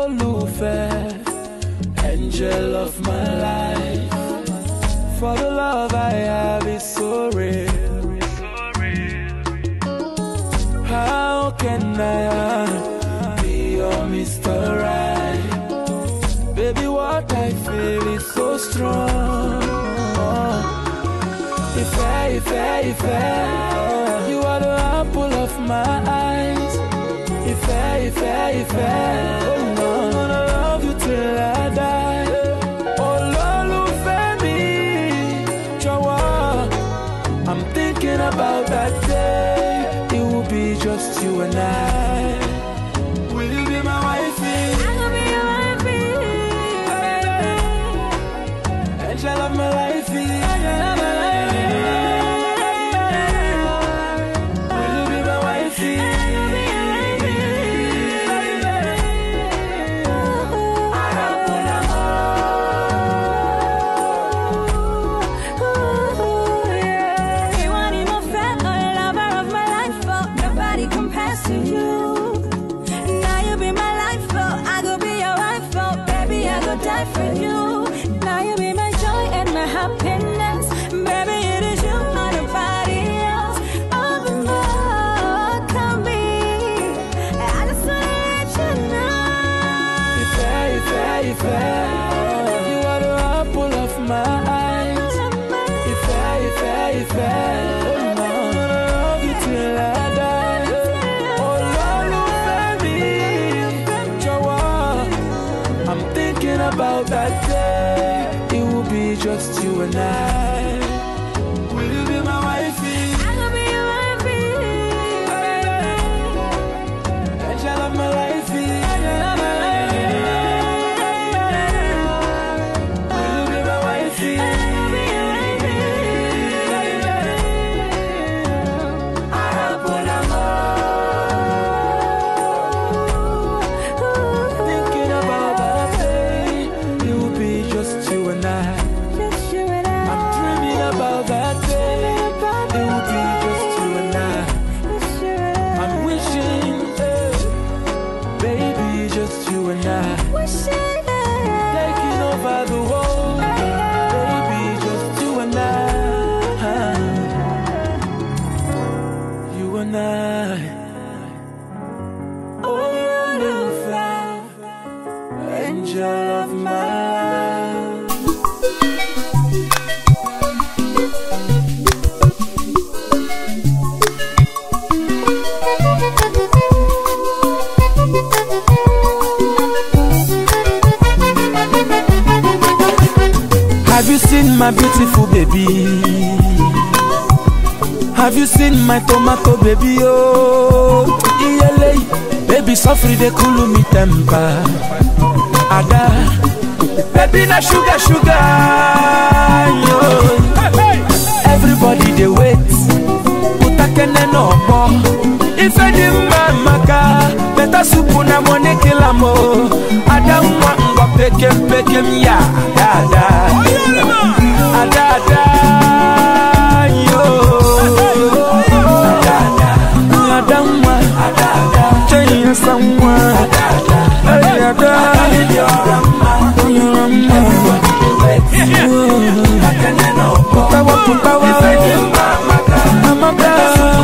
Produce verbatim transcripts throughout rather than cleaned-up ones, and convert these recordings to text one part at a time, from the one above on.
Olufe, angel of my life. For the love I have is so real. How can I be your Mister Right? Baby, what I feel is so strong. If I, if I, if I, you are the apple of my eyes. If I, if I, if I, oh no, I'm gonna love you till I die. Oh Lolo Femi, Jawa, I'm thinking about that day. It will be just you and I. Will you be my wifey? I will be your wifey. Angel of my life. Angel of my life. Will you be my wifey? Die for you. Now you be my joy and my happiness. Baby, it is you, not nobody else. All the more can be. I just wanna let you know. If I, if I, if I, you are the apple of my eyes. If I, if I, if I, oh no, I'm gonna love you till I die. Oh Lolo Femi, Jawa, I'm thinking about that day. It will be just you and I. Will you be my wifey? I will be your wifey. Angel of my life. Angel of my life. Will you be my wifey? I will be your Thinking about that day. It will be just you and I. just you and I. I'm dreaming about that day. It will be just you and I. Just you and I. I'm wishing, eh, baby, just you and I. Wishing Taking over the world, baby, just you and I. You and I. Oh, Lufa, angel of my life. Have you seen my beautiful baby? Have you seen my tomato baby? Oh, iyele, baby, sofri de kulu mi temper. Ada, baby, na sugar, sugar. Yo. Everybody they wait. Utakene no more. If I didn't maka, better soup na money kill amo. Ada mwa ngo pekem pekem ya. Ada, ada, ada. Yo. Ada, ada. Ada mwa. Ada, ada. Change someone. Ada, ada. Ada, ada. Everybody they wait. Utakene no more. Putawa, putawa. If I didn't maka, maka.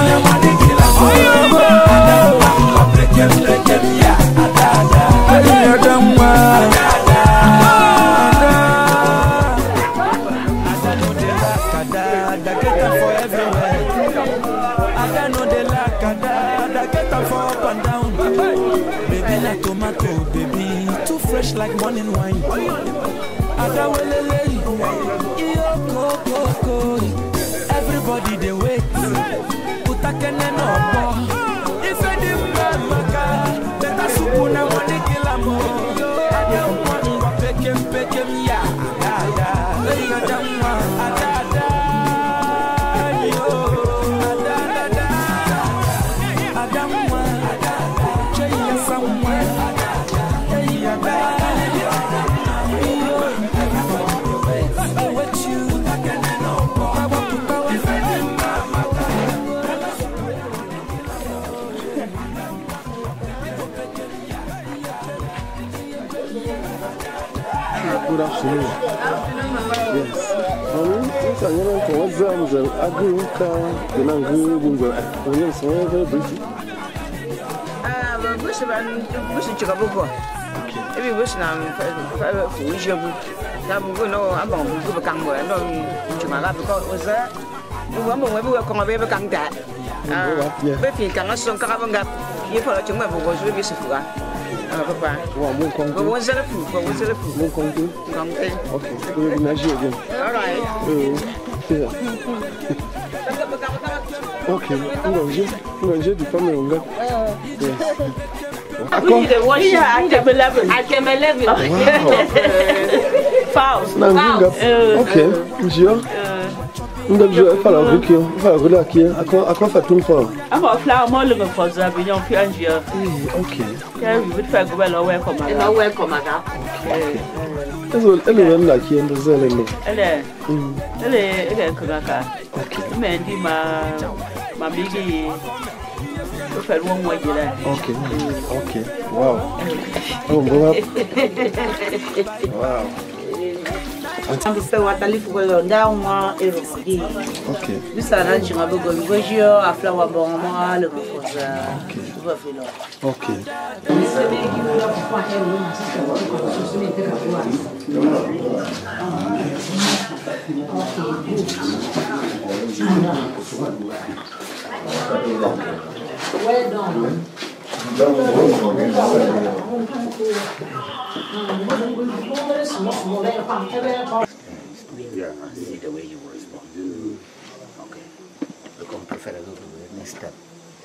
Like morning wine. Everybody they wait. Utakene no more. If I didn't maka, better soup na money kill amo. Ada mwa ngwa pekem pekem ya. Ada, ada mwa, ada ada. Yo, ada ada. Ada mwa, ada ada. Cheya samwa. Hey, ada. Good afternoon. Yes. Um, it's a young for exams. I do can I go bungo. Only so very busy. Ah, but bush man, bush chikabuko. Every bush na for which you na bungo no abang bungo bakang mo no chumaga because was that the one when we were coming over bakang that. Ah, befi kang asong kakabanga. You follow chuma bungo so be sifua. Ah, papa. Wow, mon compte. But what's that food? But what's that food? Mon compte. Okay. Okay. We'll measure again. All right. Uh, yeah. Okay. I'm going to I'm going to the family longer. Yes. I came eleven. I came eleven. Fouls. Okay. Monsieur. Nous devons faire la route. On va rouler aquí. À quoi à quoi fait tout fort? I'm a flower more looking for the Bignon Fiangia. Okay. Yeah, we would fair go well away from my welcome. Okay. Eso ele vem daqui ando zelendo. Ele. Ele ele kugaka. Okay. Mendi ma ma bigi. O fer one way there. Okay. Okay. Wow. Oh, go up. Wow. I'm so what I live for down one erodi. Okay. This are not chinga bugo ngojio a flower bon mo le for the Okay. Well done. Yeah, I see the way you respond. Okay. Look, I'm prefer to go to the next step.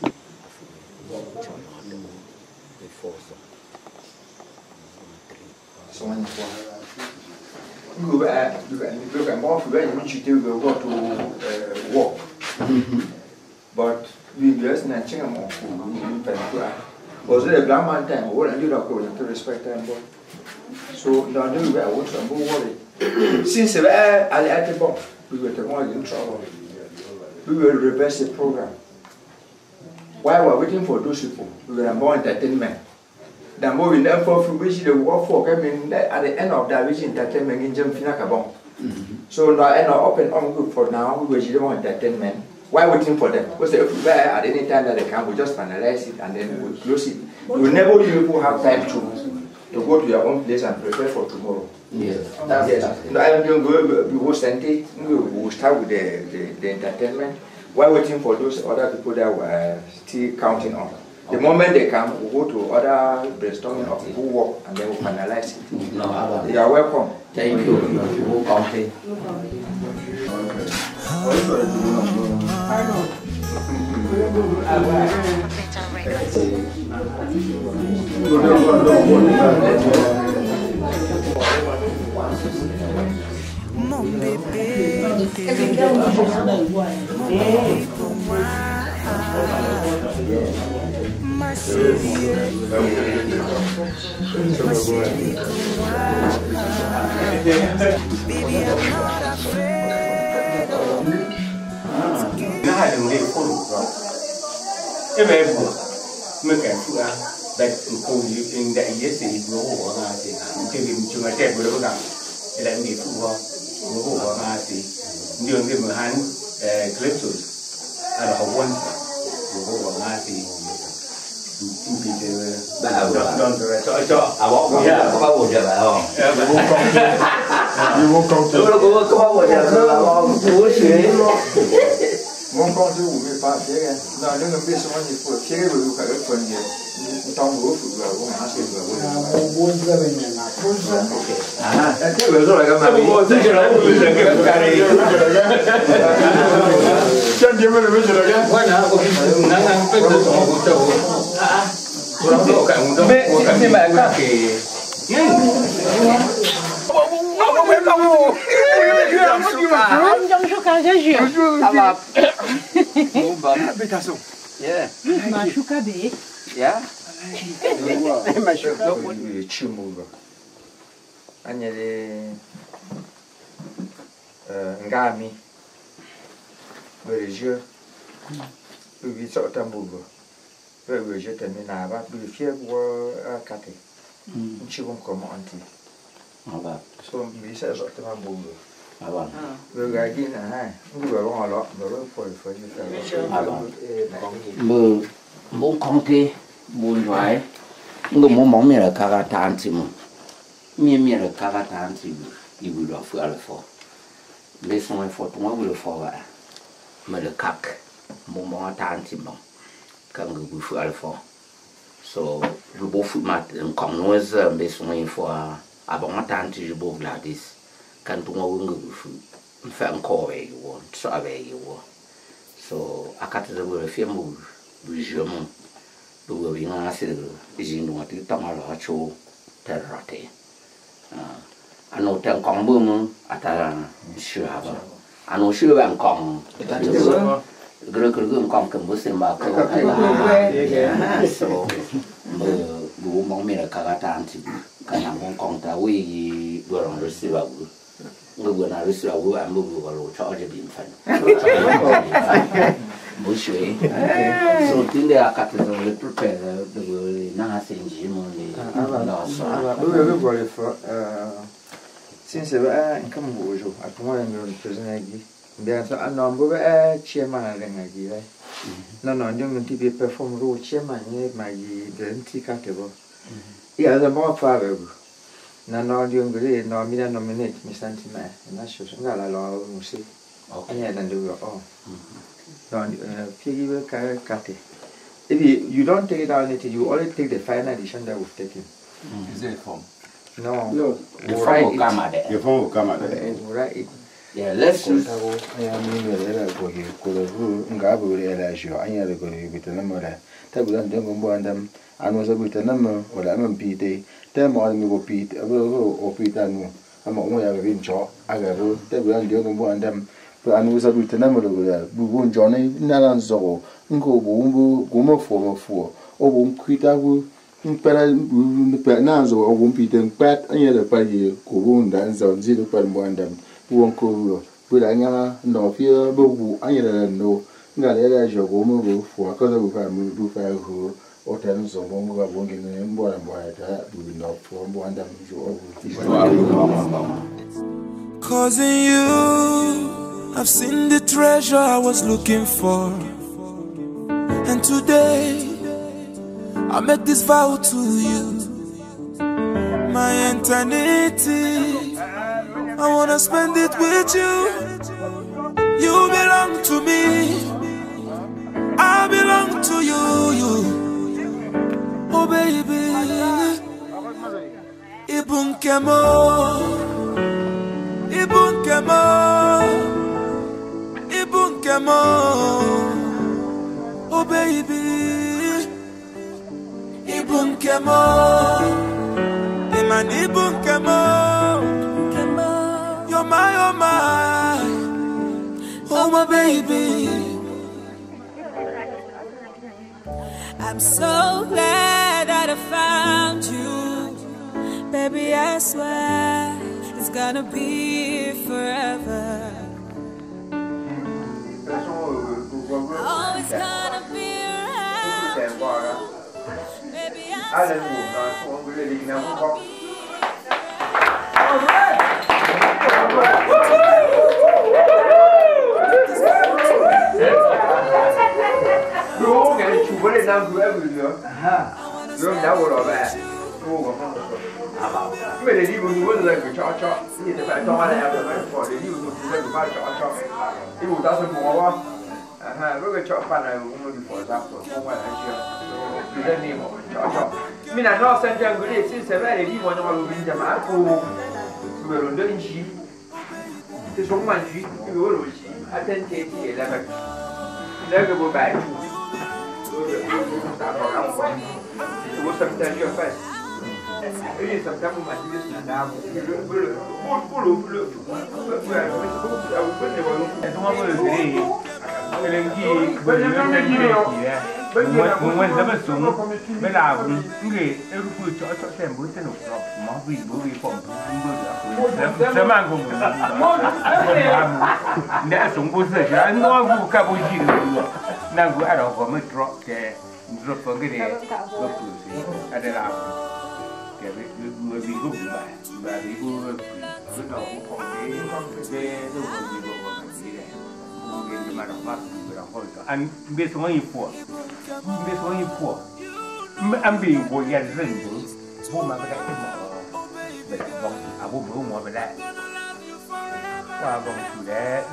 Before so. So when you go back, you can look at more for when you should go to uh, walk. But we just not checking more for was it a grandma time? What I do not go to respect them. So now do we are watching and worry. Since I had the bomb, we were the more in trouble. We will reverse the program. While we were waiting for those people, we were more entertainment. The more we learn for which the work for coming at the end of that, which entertainment in Jim Finakabon. So now I know open on group for now, we will more entertainment. Why waiting for them? Because if we were at any time that they come, we just finalize it and then we close it. We will never even have time to to go to your own place and prepare for tomorrow. Yes. That's yes. No, I don't go. We will send it. We will start with the, the, the entertainment. While waiting for those other people that were still counting on. The moment they come, we we'll go to other brainstorming of who work and then we we'll finalize it. No, you are welcome. Thank you. You will come. Mon bébé, ma chérie, ma chérie, baby, I'm not afraid of Nah, đừng đi khô đủ rồi. Cái về vừa mới kể phụ à, đại phụ in đại giới sĩ vừa hồ mà thì chơi game chung là đẹp vừa đâu nào, thì lại đi phụ vào vừa hồ mà thì đường cái mà hắn clipsus, à là học quân vừa hồ mà thì chung thì để đón đón rồi cho cho À bỏ bỏ có bao giờ lại không? You won't come to. Đúng là có có bao giờ là không? Bố xế. Mon compte où mais pas bien. Non, nous ne pouvons pas y faut tirer le look à le point de. Nous t'en vous faut voir on a fait voir. Ah, bon de venir là. OK. Ah, c'est le jour là comme ça. Bon, c'est que là, vous le que carré. Tiens, Dieu me le met là. Voilà, OK. On a un peu de son goût. Ah. Pour le cas, on mais c'est ma carte. Anh trong cá ra rượu. Ça va. Bon, bah, habitation. Yeah. Ma chuka be. Yeah. Ma chuka. Donc, on est chimouga. Agnelé. Euh, ngami. Le jeu. Le vite sur tambour. Le jeu termine à bas. Le fier ou à quatre. On chie comme comment anti. So we say so to my boom. Abang. We ga gi na hai. Ngu ba lo lo lo for for you. Abang. Mu mu konte mu nhai. Ngu mu mong mi la ka ga tan ti mu. Mi mi la ka ga tan ti bu. Ibu lo fu ala fo. Les son fo to mo le fo va. Me le kak. Mu mo tan ti mo. Ka ngu bu fu ala fo. So je beau fu mat en kom no is me son fo abang tan ti je beau Gladys. Kan tu ngau ngu fu fa ko we yo so ave yo so akata de bo fi mu bu je mu bu we nga se de ji no ti ta ma la cho ta rate ah ano tan kong bu mu ata shu ha ba ano shu ban kong ta de gre gre gre kong kan bu se ma ko ha so bu bu mong me la ka ga ta anti kan ang kong ta we do ron se ba bu người nào biết là vừa ăn vừa vào cho cho điểm phần, bữa sưởi, rồi tiếng đây cắt rồi prepare rồi na sinh gì mà đi, đó sao? Bữa bữa bữa rồi phải, xin sẽ vậy, không ngủ rồi, à cũng là người present này gì, bây giờ anh nói bữa vậy, chia mà là ngày gì đấy, nó nói những ngườiที่ perform rồi chia mà như mà gì đến thì các cái bộ, ý là bao pha rồi. Na no di ngure no mi na nominate mi santi ma na sho nga la lo musi anya dan do oh no pigi be ka kate if you, you don't take it out it you only take the final edition that we've taken is it form no no the form will come out the form will come out right yeah let's use anya mi mi le ko ge ko le ru nga bu le la sho anya le ko bi te na mo la ta bu dan ngo mbo andam anu so bu te na mo wala mo pi te te mo mi bo pi te bo o pi ta nu ama mo ya bi ncho aga ru te bu dan ngo mbo andam bu anu so bu te na mo lo ya bu bu ncho ne na lan zo ngo bu bu go mo fo mo fo o bu kwita bu mpera bu pe na zo o bu pi te pat anya le pa ye ko bu ndan zo ji do pa mbo andam bu ko ru bu la nga no fi bo bu anya le no nga le la jo go mo bu fo ka zo bu fa mu bu fa ru o ten zo mo mo ga bo ngi ne mbo na mbo ta bu no fo mbo andam jo o bu 'Cause in you I've seen the treasure I was looking for, and today I make this vow to you, my eternity I wanna spend it with you. You belong to me, I belong to you, you. Oh baby, Ibun Kemo, Ibun Kemo, Ibun Kemo. Oh baby, Ibun Kemo, Iman Ibun Kemo. You're my, oh my, oh my baby. I'm so glad that I found you, baby. I swear it's gonna be forever. Oh, it's gonna be right, baby. I swear it's gonna be. Bro, cái chủ vấn đề nam cứ em gửi nữa. Rồi đã vừa rồi về. Cô có không? À bảo. Cái này đi buồn buồn rồi cứ cho cho. Thì phải cho anh em rồi phải để đi buồn buồn rồi phải cho cho. Đi buồn tao sẽ mua quá. À ha, với cái cho phần này cũng đi phổi ra rồi không phải là chưa. Đi lên đi một cho cho. Mình là nó xem xem cái gì xin sẽ về để đi vào trong mà mìnhจะมาcô. Vừa rồi đến gì? Cái số mà gì? Cái vừa rồi gì? Anh tên chị chị là vậy. Nếu cái bộ bài tạo vào lòng của của sầm chân cho phải cái gì sầm chân mà chỉ biết là đau cái lưỡi cái lưỡi bút bút lưỡi lưỡi lưỡi về cái bút đâu cái gì mà không có cái gì cái lên gì bên bên bên gì đấy mình mình sẽ bắt xuống bây giờ cái gì em cứ cho cho xem bữa tên nó mà vì bữa vì phòng bữa bữa sẽ mang cùng để xuống bữa sẽ cho anh nói bữa cả bữa gì được năng bữa ai đó có mới drop cái drop vào cái này drop từ gì ở đây là cái người bị gục lại và bị gục cái đầu cũng còn cái cái đâu còn bị gục còn cái này cái mà đọc mắt người đọc thôi anh biết số mấy phụ biết số mấy phụ anh bị vô gia đình rồi vô mà cái cái mà về vòng à vô bữa mua về lại qua vòng chủ đề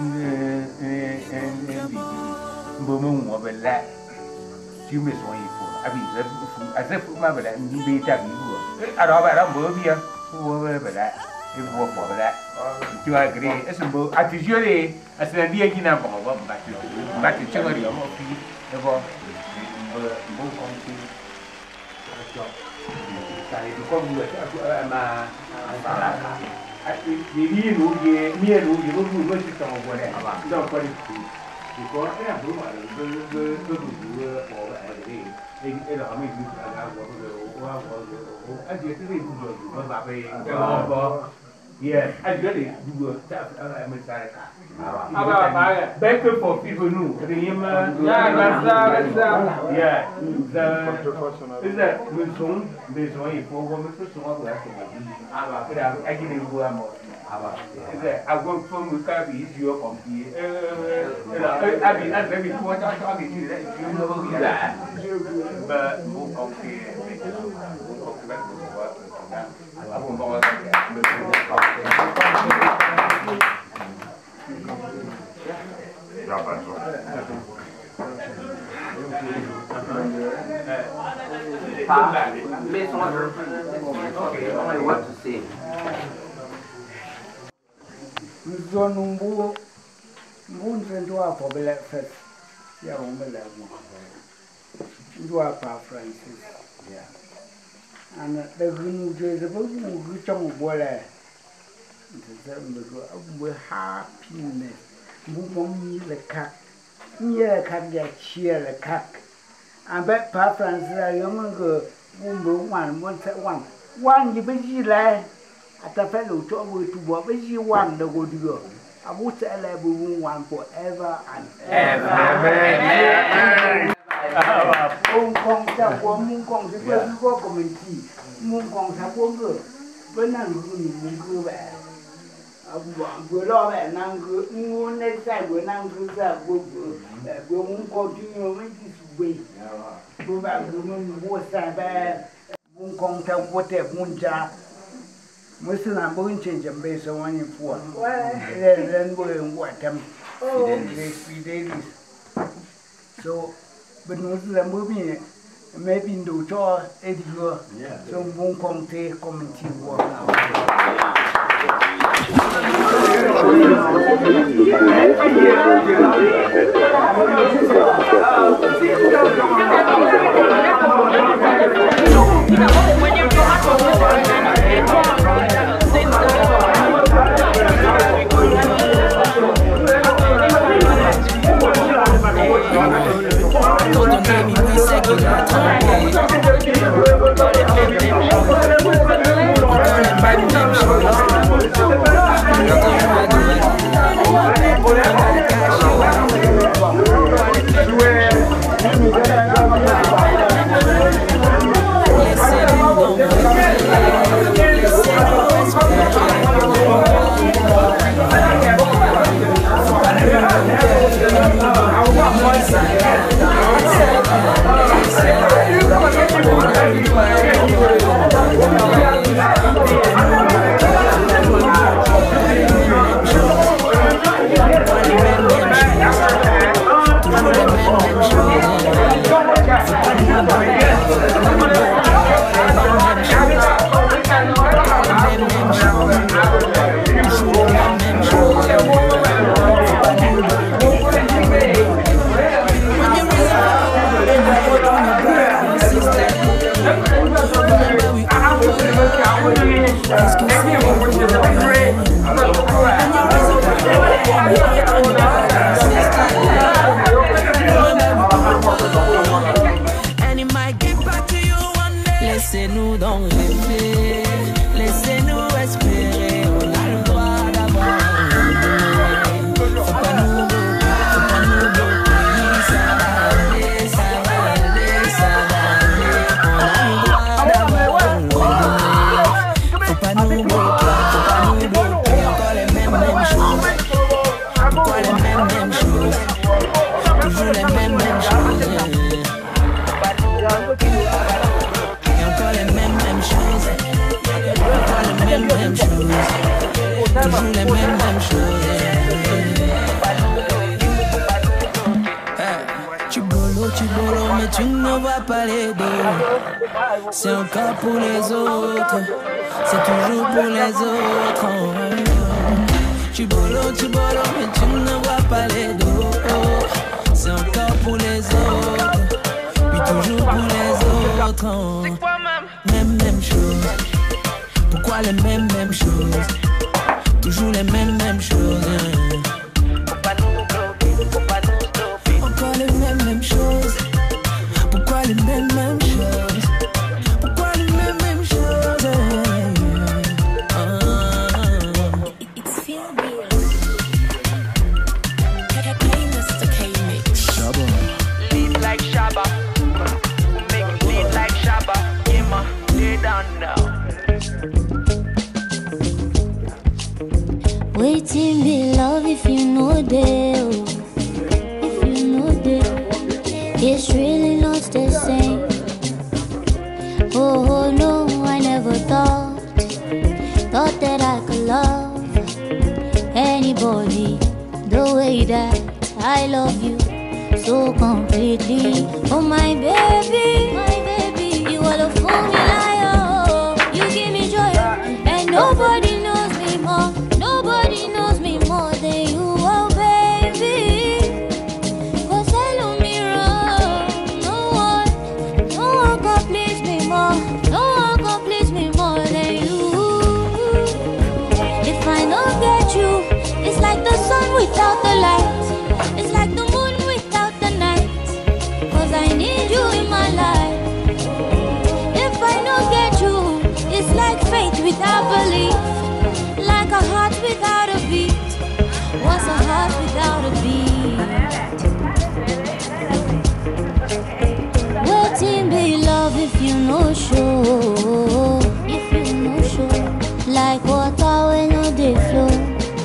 bị bữa mua về lại chứ biết số mấy phụ anh bị rất anh rất phụ mà về lại bị chả bị vừa à đó vậy đó bữa bia bữa về lại cái bữa bỏ về lại chưa ai cái này em bữa à thì chưa đi à sẽ đi cái nào bỏ vào bắt được bắt được chưa đi mà phi đúng không bữa bữa con phi cho cái con người mà đi đi luôn đi đi luôn đi luôn luôn chỉ tao qua đây tao qua đi thì có cái nào đúng mà bữa bữa bữa bữa bỏ về đây thì cái đó mình cứ là qua rồi qua rồi anh chỉ cái gì cũng được mà bà về bỏ yeah anh nhớ thì vừa chắc là mình sai cả à bà bà back for people new thì em yeah that's that's yeah the is that mình sống mình sống thì phố mình cứ sống ở đây à bà cái đó anh đi vừa mà à bà is that I work from with cái gì chưa còn gì là anh bị anh bị thua cho cho bị gì đấy chưa đâu gì cả mà cũng không thì cũng không cái đó aku bawa Berapa tu? Pak, based on okay, only what to say. Zonumbu, mbun sendua for breakfast. Ya, umbela mu. Dua pa Francis. Yeah. And the good days of a good song of water. We're happiness. Mummy the cat. Near cat get cheer the cat. And bet Pa Francis, a young girl, womb one, one set one. One you busy lad at a fellow to over to what busy one the good girl. I would say I will one forever and ever. Ông con cha của mung con sẽ quên có của mình chỉ mung con sẽ quên rồi vẫn năng cứ mình cứ vậy vừa lo vậy năng cứ muốn nên sai vừa năng cứ ra vừa vừa muốn con chứ nhiều mấy cái gì vừa bạn cứ mình mua sai về mung con theo của đẹp mung cha mới xin làm bốn chuyện chuẩn bị xong anh phụ lên lên vừa ngoại thăm Fidelis so but no la movie maybe do cho Edgar so bon compter comme tu vois Laissez-nous donc rêver, laissez-nous espérer, on a le droit d'avoir un rêve. Faut pas nous bloquer, faut pas nous bloquer, ça va aller, ça va aller, ça va aller, on a le droit d'avoir un rêve. toujours les mêmes, mêmes choses. Tu bolo, tu bolo, mais tu ne vois pas les deux. C'est encore pour les autres, c'est toujours pour les autres. Tu bolo, tu bolo, mais tu ne vois pas les deux. C'est encore pour les autres, puis toujours pour les autres. Même, même chose. Pourquoi les mêmes, mêmes choses? Toujours les mêmes, mêmes choses. Pourquoi les mêmes, mêmes choses? Pourquoi les mêmes, mêmes choses? Pourquoi les mêmes, mêmes choses? Shabba. Lead like Shabba. Make it lead like Shabba. Yeah, ma, lay down now. Waiting be love if you know they. It's really not the same. Oh, oh no, I never thought Thought that I could love anybody the way that I love you so completely. Oh my baby, my baby, you are the formula. You give me joy, and nobody knows me more. Nobody knows me more than you, oh baby. Without the light, it's like the moon without the night. Cause I need you in my life. If I don't get you, it's like faith without belief. Like a heart without a beat. What's a heart without a beat? Waiting be love if you know show. If you know show. Like water when no they flow.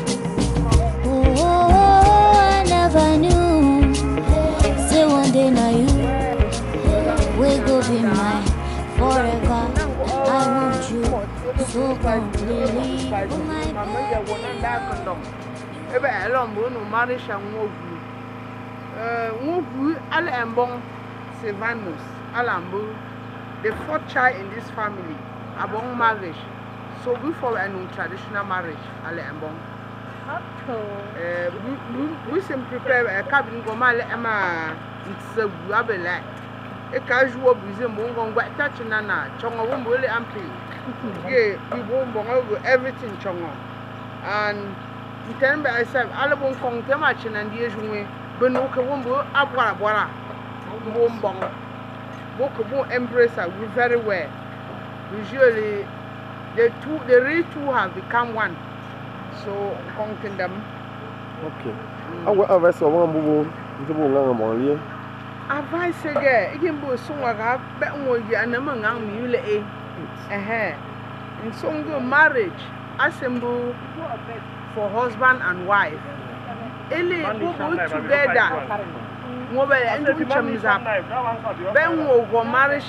I knew, say one day now you will go be mine forever. I want you so completely. Oh my baby. Ebe elon bo no marriage and wogu. Uh, wogu ala embon Silvanus alambo, the fourth child in this family, abong marriage. So before a traditional marriage, ala embon. Eh, we we simply prepare a cabin go mal ema it's a guabela. A casual business won't go touch nana, chonga won't really amply. Yeah, we won't go everything chonga. And you tell me I said, Alabon Kong Tamachin and the Asian Benoka Wumbo, Abra Bora, Wombong. Boka won't embrace her very well. Usually, the two, the real two have become one. So, conquering them. Okay. I will have a one move to Mongolia. Advice again, it can be so I have better way and among mule a hair. In some good marriage, assemble for husband and wife. Ele go together. Mobile and two chums up. Ben will go marriage,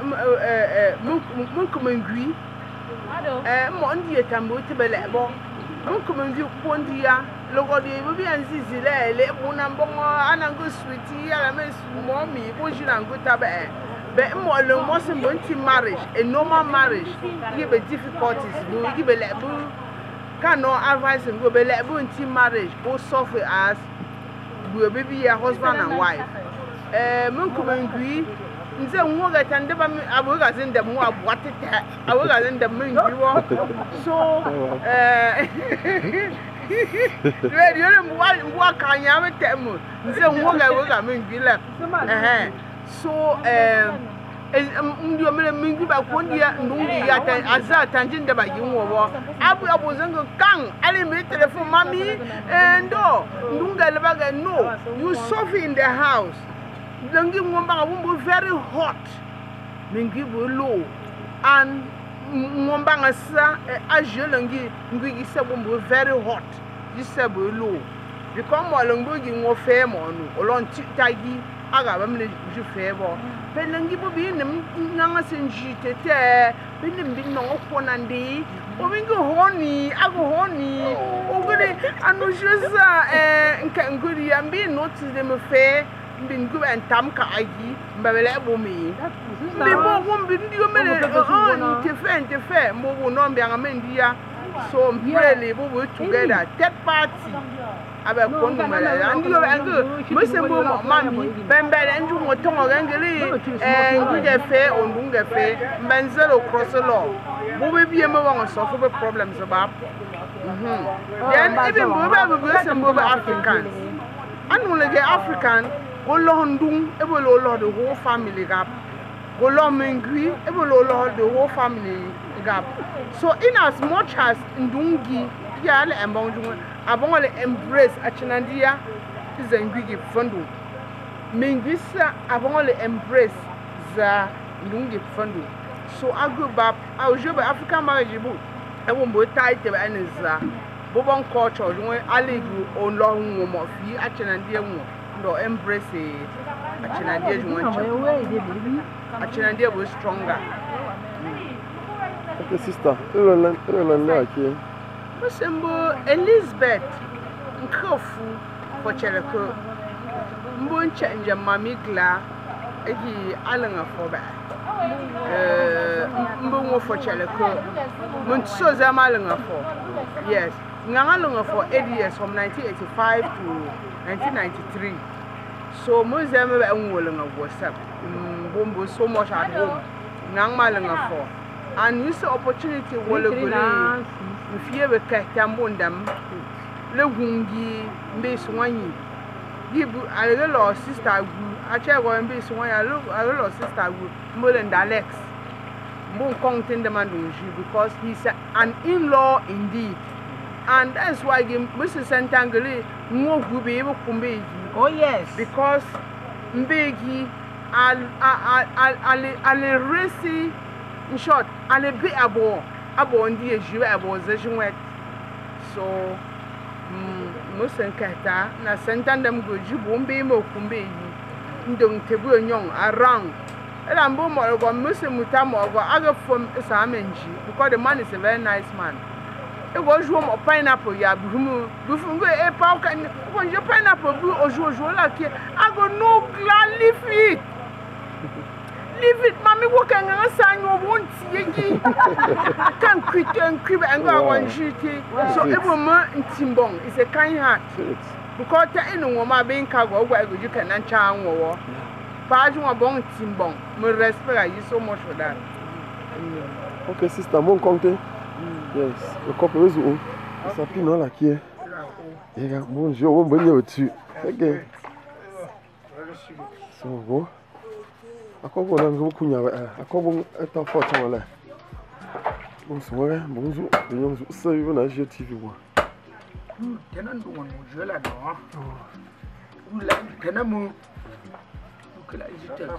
Munkumangri. Eh, Monday Tambo to Belabo. Munkumangri Pondia. Logo de will be and Zizile, Lebunambongo, and a good sweetie, elements, mommy, Bushing and good tabac. But more than most in marriage, a normal marriage, give a difficulties, will give a level. Can no advice and go be level in team marriage, go suffer as will be a husband and wife. Eh, Munkumangri. Nze mwoga tandeba abuga zinda mwa bwatete abuga zinda mwiwa so eh we yole mwa mwa kanya metemu nze mwoga abuga mwingila eh so eh ndio mele mingi ba kondia ndungi ya tan aza tanjinda ba yinwo abu abu zango kang ali me telephone mami eh ndo ndunga lebaga no you suffer in the house. Langi mwamba wumbo very hot, mingi low, and mwamba ngasa aje langi ngi se wumbo very hot, you se low. Because mo langbo gi ngo fe mo no, olon tagi aga ba mle ju febo penangi bo bi nim nanga senji tete binim bi no ko nandi o bingo honi ago honi o gode anu josa eh nka nguri ambi notice dem fe bingu entam ka agi mbele bo mi bi bo bo bi ndi o mele o te fe te fe mo bo no mbi anga mendia so really we work together third party abe ko no mele andi o angu mo se mo mami bembele ndu mo tongo ngeli eh nguje fe ondunge fe mbenzelo cross law bo be bi me wan so for problems about mhm then even bo be bo se mo be Africans anu le ge African go lo ndung e bo lo lo the whole family gap go lo mengui e bo lo lo the whole family gap so in as much as ndungi ya le embonju abon le embrace achinandia izengigi fundu mengisa abon le embrace za ndungi fundu so agu bab aujobe African marriage bu e wo mbo tight ba eniza bo bon culture we aligu on lo hu mo fi achinandia hu ndo embrace achinandia ju wancho achinandia was stronger. Okay, sister. Ela ela lá aqui. Musembo Elizabeth Nkofu for Cheleko. Mbon change mami gla egi alanga for ba. Eh mbon for Cheleko. Mun so za malanga for. Yes. Ngangalanga for eight years from nineteen eighty-five to nineteen ninety-three. So muzeme ba nwolanga WhatsApp. Mbombo so much at home. Ngang malanga for. And you see opportunity wole gole if you be katambondam le gungi mbe swanyi gibu alelo sister gu ache go mbe swanyi alelo sister gu molen Alex mbon kontin demandunji because he's an in-law indeed and that's why Missus Santangeli ngo gu be able kumbe oh yes because mbegi al al al al resi in short, and a bit abo abo ndi eju abo zejun wet so mm musen kata na sentan dem go jibu mbe mo kumbe yi ndong tebu onyon around ela mbo mo go musen muta mo go aga from isamenji because the man is a very nice man e go jo mo pineapple ya bumu bufu ngo e pa kan go jo pineapple bu ojo ojo la ki ago no gla leave it leave it, mommy. What can I say? You won't see. Can't quit and crib and go on duty. So every month in Timbong is a kind heart. Because you know, my being cargo, where you can answer war. But you are born Timbong. My respect you so much for that. Okay, sister, mon compte. Yes, le couple is où? Ça pine là qui est. Yeah, bonjour, bonjour tu. Okay. So bon. Akobo na ngo kunya akobo eta forte wala bonsoir bonjour bonjour ça y va na G T V wa tena ndo won je la do ou la tena mu que la jita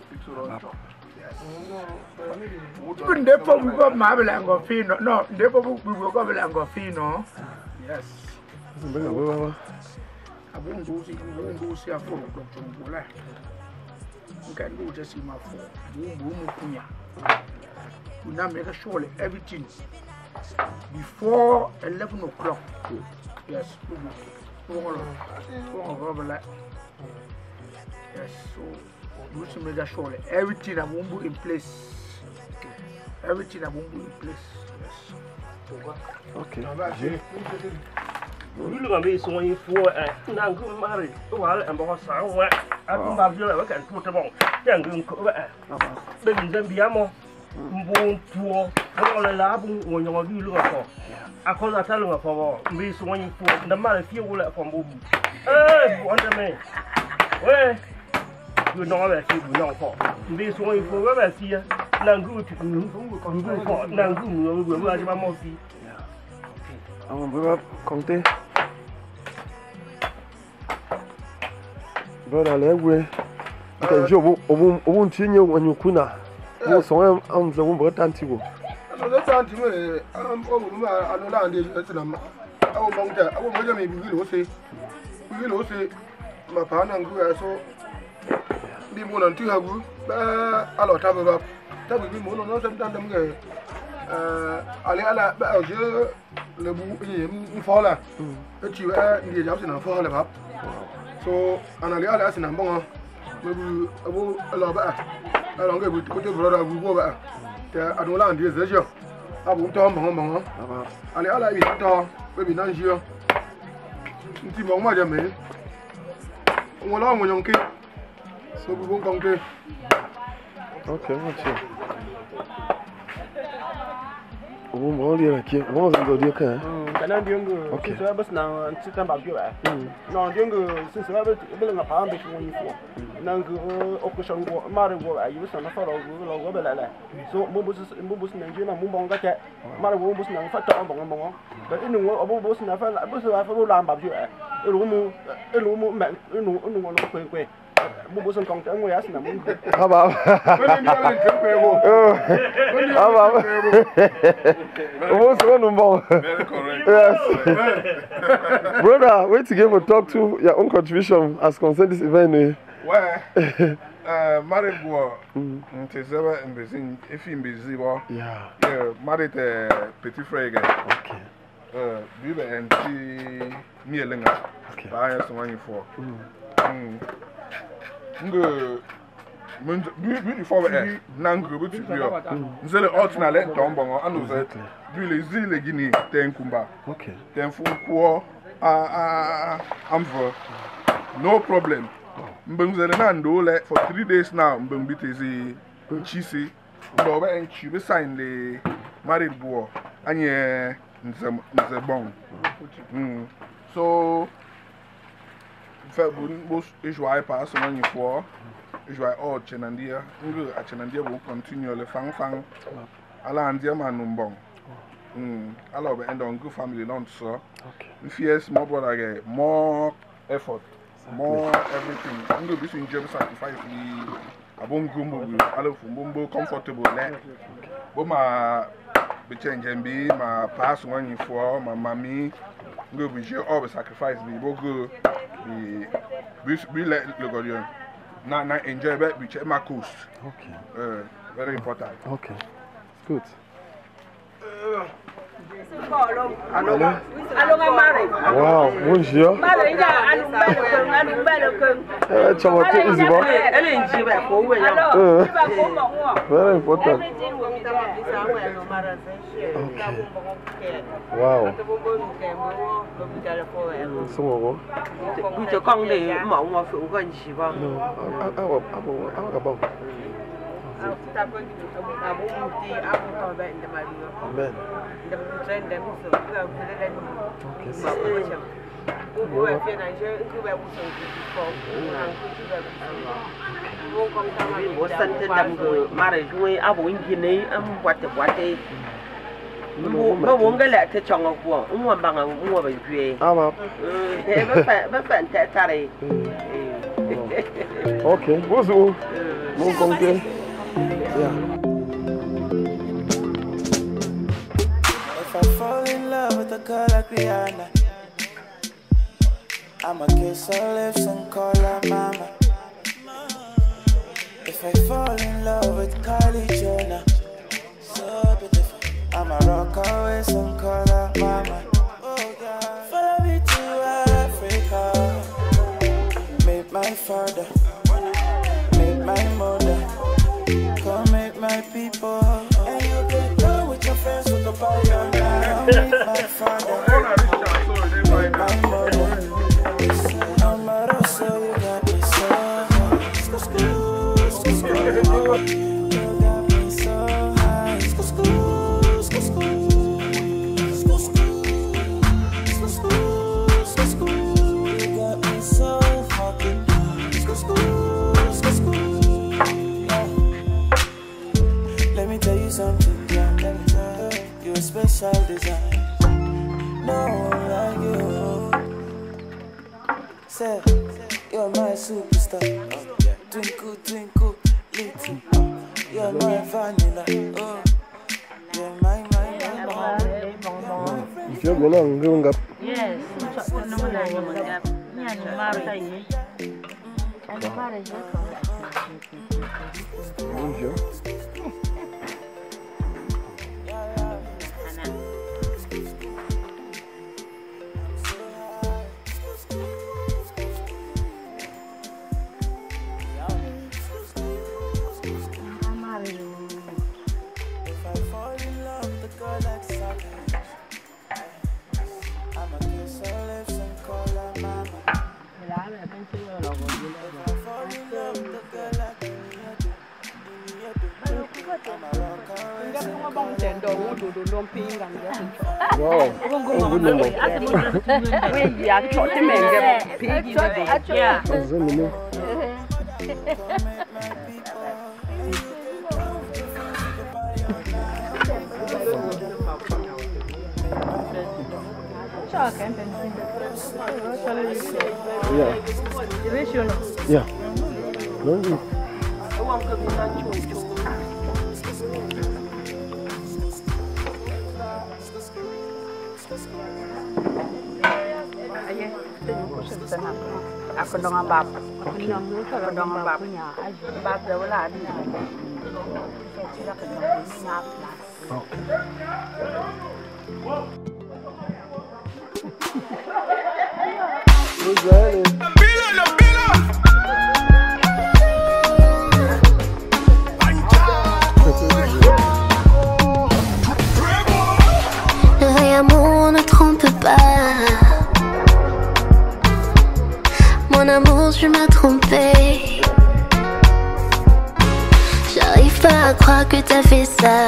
ko nde po ko ma bela ngo fino no nde po bu ko bela ngo fino yes mbele wa abundu si abundu si afo ko tumbola can do just in my phone. Boom, boom, boom. We now make sure everything before eleven o'clock. Yes, yes, so we need to make sure everything that won't be in place. Everything that won't be in place. Yes. Okay. You look at me so when you for a good married, while I'm about to say, I come back here, I can put them on. Young girl, baby, then be a more born to all a lab when you are looking for. I call that telling her for me so when you for the man if you will from Boo. Eh, wonder me. Well, you know that you know for. This one for where I see you, now good to do for now good, we will watch my monkey. I'm going to compter. Brother, let's go. Okay, Joe, I won't see you when you kuna. You saw I'm the one but anti-go. That's anti me. I'm over I don't know the I won't want I won't maybe we will say. We will say my partner and go so đi mua lần thứ hai bữa ba alo ta bờ bờ ta bị mua nó xem ta đâm cái à lẽ là ba ở giữa là bu gì phò là cái chiều á đi giáo sinh phò là pháp so anh lẽ là sinh bông mà bu abu alo ba alo cái bu cái bữa đó bu ba thì anh nói là đi dễ chưa abu to mỏng mỏng anh lẽ là bị to bởi vì nó chưa chỉ mỏng mà giờ mình ông lo một nhông kia số bốn công ty ok moi tiens Ủa mà đi là kia, mà giờ đi cái. Ừ, cái này đi người, ok. Sửa bớt nào, chỉ cần bảo kiểu vậy. Nó đi người, sửa bớt, bây giờ ngập hàng bị chúng mình phụ. Nàng cứ ốc cái sòng của, mà rồi của vậy, yếu sản nó phát rồi, rồi rồi lại lại. So, mua bớt, mua bớt này chứ nào mua bông cái chạy, mà rồi mua bớt này phát trọn bông bông. Vậy ít nữa, ở mua bớt này phát lại, bớt này phát mua làm bảo kiểu vậy. Ít nữa mua, ít nữa mua mẹ, ít nữa ít nữa nó quê quê. Mua bớt xong còn cái người á xin là mua. À bảo. À bảo. What's going on? Very correct. Yes. Brother, wait to give a talk to your own contribution as concerned this event. Well, uh, married boy, it's ever in Beijing, if in Beijing, yeah, yeah, married a petit frère. Okay. Uh, we were in the near Linga. Okay. I have someone for. Hmm. Good. Before we end, Nangu, but you are. Zelle alternate Tombong, and was really zile guinea, ten kumba. Okay. Then full core, ah, I'm for no problem. Mbunzelenando for three days now, Mbumbitizi, Chisi, Lover and Chibi signed the married boy, and yeah, the bone. So, most is why I pass on you for. Is why all Chenandia, Chenandia will continue the fang fang. Alandia Manumbong. I love it and on good family lunch, sir. If yes, more brother, more effort, more everything. I'm going to be in James sacrifice the Abon Gumbo, I love Mumbo comfortable. But my be change and be my past one you for my mammy. I'm going to be sure all the sacrifice me. We'll go be let look at you. Now, now enjoy it, we check my coast. Okay. Uh, very important. Okay. Good. Wow, bonjour. Eh, chamote is bon. Very important. Okay. Wow. Xong rồi. Bây giờ con thì mộng mà phụ con gì bao. À à à à à bao. Amen. Bố sân trên đầm người mà để chúng áo bố in này em quạt được quạt đi. Bố muốn cái lẹ thì chọn ngọc của ông mua bằng ông mua bằng gì? À mà. Thế bớt phải bớt phải chạy xa đi. Okay, bonjour. Mon compte. Yeah. If I fall in love with a girl like Rihanna, I'ma kiss her lips and call her mama. If I fall in love with Kylie Jenner, so beautiful, I'ma rock her waist and call her mama. Follow me to Africa, meet my father, meet my mother. Come meet my people, and you can go with your friends with the party on now. Meet my father, meet my mother. I'm out of so you got me so school, school, school, school. You got me so high. School, school, school, school, school, school, school, school, school. You got me so fucking high. School, school, school, school. Let me tell you something, yeah. Let me tell you, you're a special design. No one like you. Say, you're my superstar. Twinkle, twinkle, little. You're my vanilla. Oh, you're my, my, my, my. If you're going to go up. Yes, I'm married. Bonjour. Wow. Yeah. Yeah. No. Aku dengan bab. Aku dengan bab. Bab dah wala ni. Saya kira kena nyap lah. Le vrai amour ne trompe pas. Mon amour, tu m'as trompé. J'arrive pas à croire que t'as fait ça.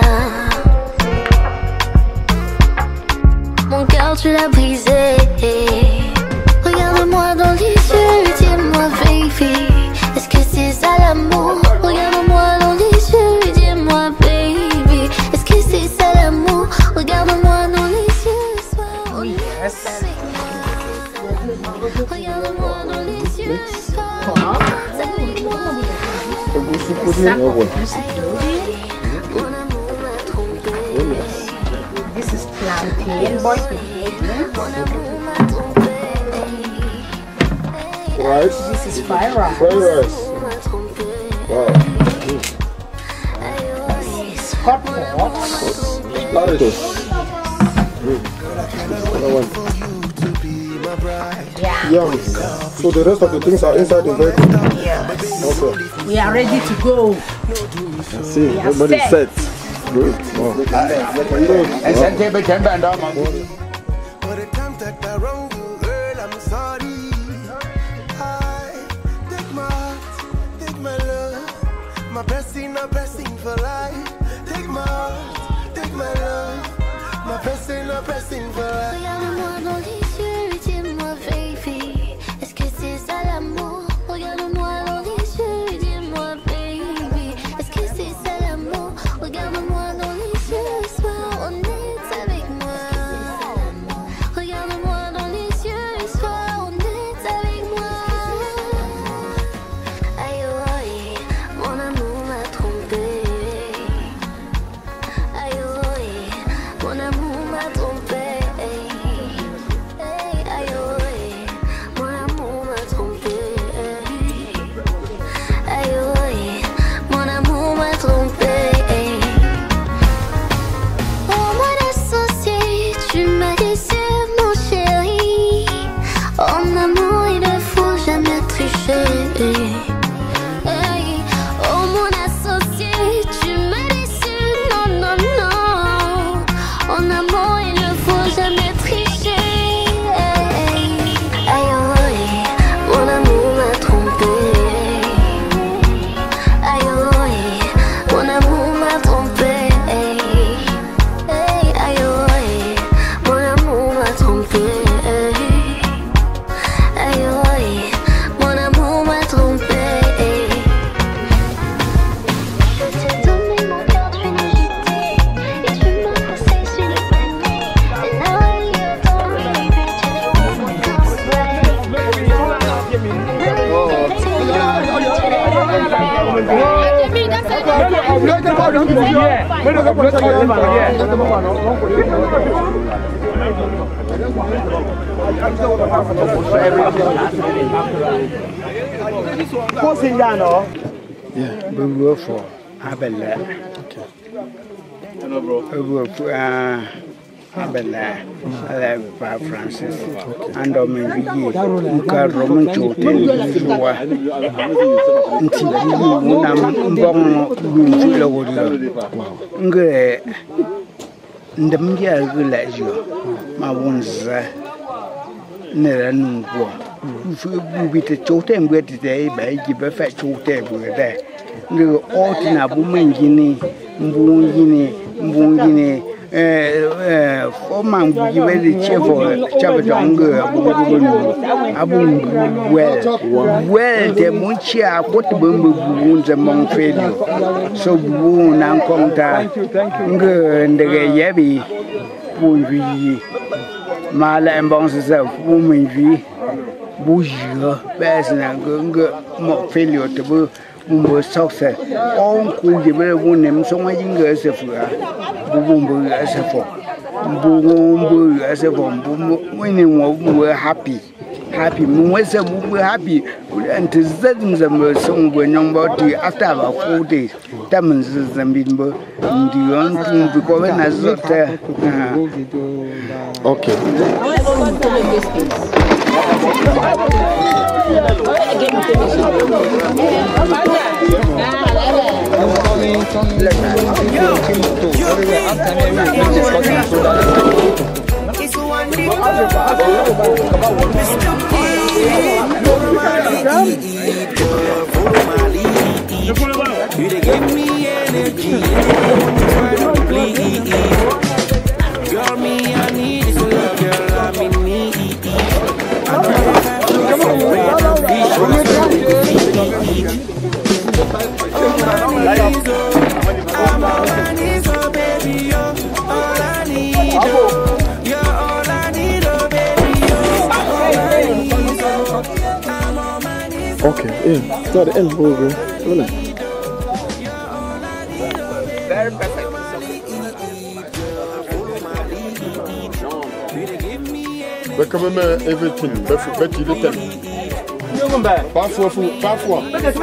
Mon cœur, tu l'as brisé. Regarde-moi dans les yeux, dis-moi, baby, est-ce que c'est ça l'amour? Regarde-moi dans les yeux, dis-moi, baby, est-ce que c'est ça l'amour? Regarde-moi dans les yeux, sois honnête avec moi. Regarde-moi dans les yeux, sois honnête avec moi. This is plantain, boys. Rice. This is fried rice. Fried rice. Wow. Hot pot. Potatoes. Mm. Another one. Yeah. Yum. So the rest of the things are inside the vehicle? Yes. Okay. We are ready to go. I see. We are Everybody's set. set. Good. Wow. Good. And then take a ten band down, man. But it comes that the wrong girl, I'm sorry. I take my heart, take my love, my blessing, my blessing for life. Take my heart, take my love, my blessing, my blessing for life. Regarde-moi dans les yeux, dis-moi, baby, est-ce que c'est ça l'amour? Regarde-moi dans les yeux, dis-moi, baby, est-ce que c'est ça l'amour? Regarde-moi dans les yeux, sois honnête avec moi. Regarde-moi dans les yeux, sois honnête avec moi. Aïe, aïe, mon amour m'a trompé. Aïe, aïe, mon amour m'a trompé. Aïe, aïe, mon amour m'a trompé. Aïe, aïe, mon amour m'a trompé. Oh, mon associé, tu m'as laissé, mon chéri. En amour, il ne faut jamais tricher. Hey, oh, mon associé, tu m'as laissé, non, non, non. En amour, il ne faut jamais tricher. Hey, aïe, aïe, mon amour m'a trompé. Aïe, aïe, mon amour m'a trompé. Hey, aïe, aïe, mon amour m'a trompé. Aïe, aïe, mon amour m'a trompé. Je t'ai donné mon cœur, tu l'as jeté. Et tu m'as poussé sur le panier. And now you're gone, baby, tu ne vois pas Così no? Yeah. We work for Abela. Okay. Hello, bro. We work for Abela. Papa Francis. And I'm in the Uka Roman Chote. Until I'm born with the media village, my one's never knew. We the chotem where today by give a fat chotem with that. The Altina Bumangini, Mbungini, Mbungini, four man give the cheerful Chabadonga, Abung well, well, the Munchia, what the bumble wounds among failure. So wound and contact, and the Yabi, Punvi, Mala and Bonses of Woman. Bouger, Basin and Gunga, more failure to be Bumbo success. All could give a woman so much in girls of Bumbo as a form. Bumbo as a form. Winning were happy. Happy, most of them were happy. And to sudden them some were nobody after about four days. Diamonds and bimbo. The young thing because when I looked there. Okay. You they give me energy, girl, me I need this love, girl, I'm in need. Okay, yeah, so the end over. Very perfect. Recommend everything, but Betty little. Parfois, parfois.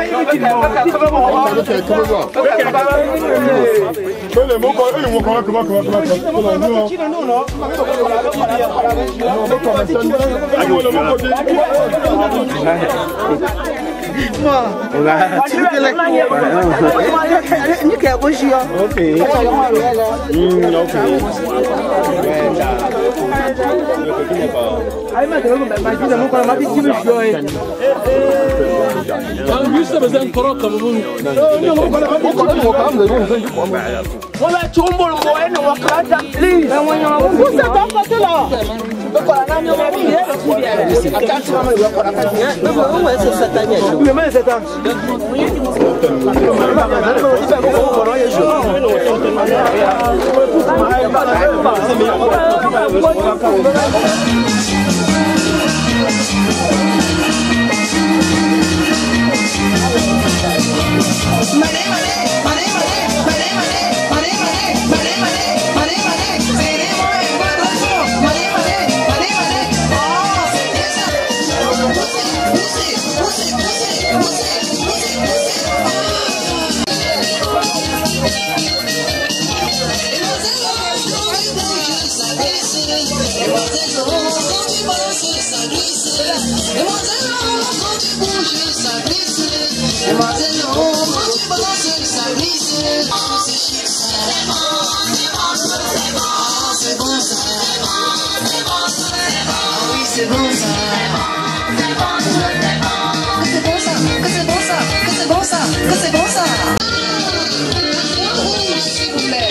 Wala chumbo mboeno wakata please. Who's the doctor là? Kwa nani mimi? Akati mama ni kwa akati. Ndio wewe sasa satania. Mimi sasa. C'est bon ça, que c'est bon ça, que c'est bon ça, que c'est bon ça, que c'est bon ça. S'il vous plaît.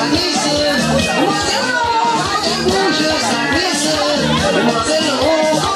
Demoiselle,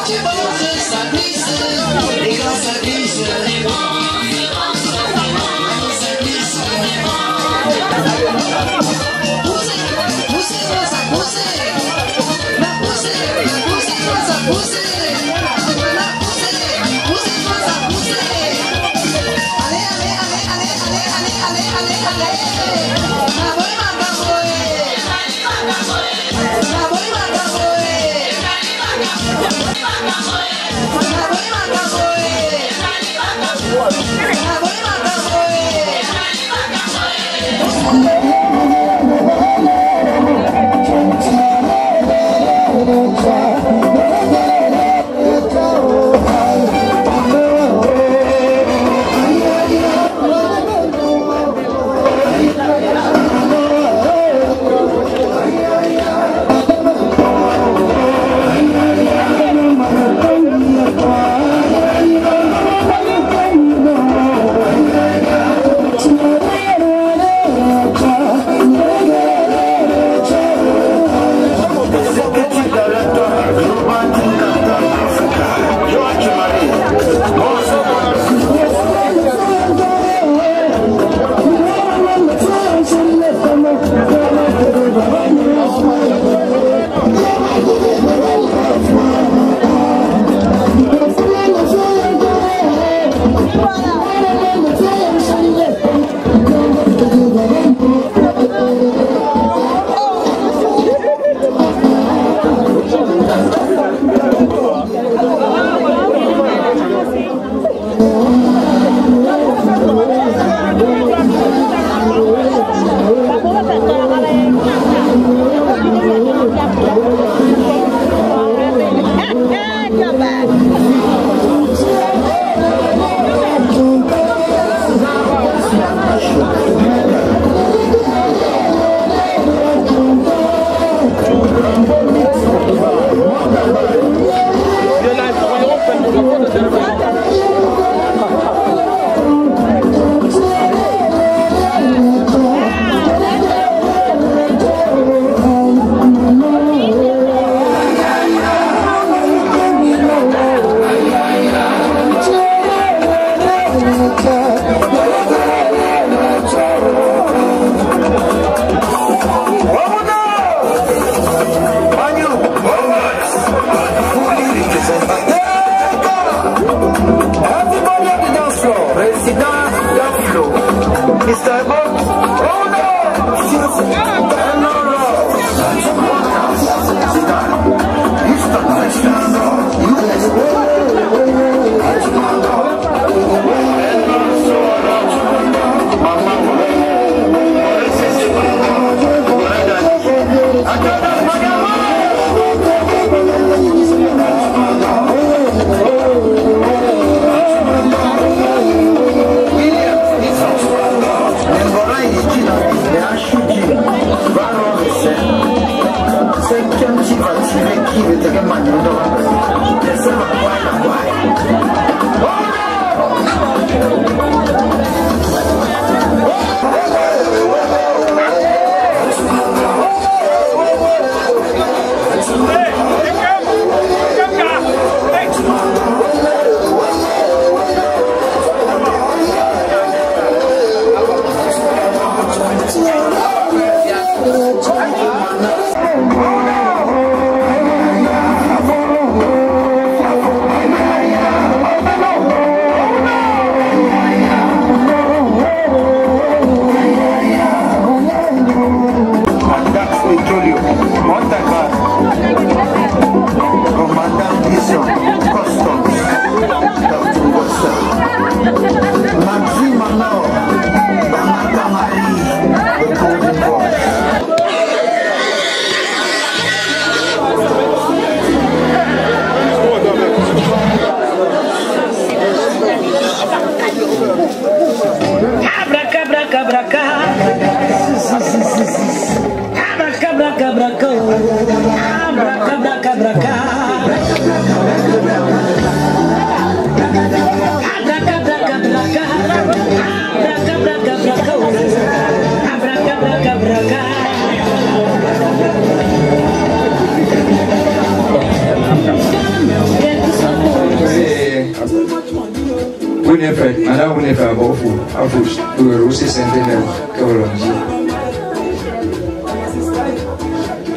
Go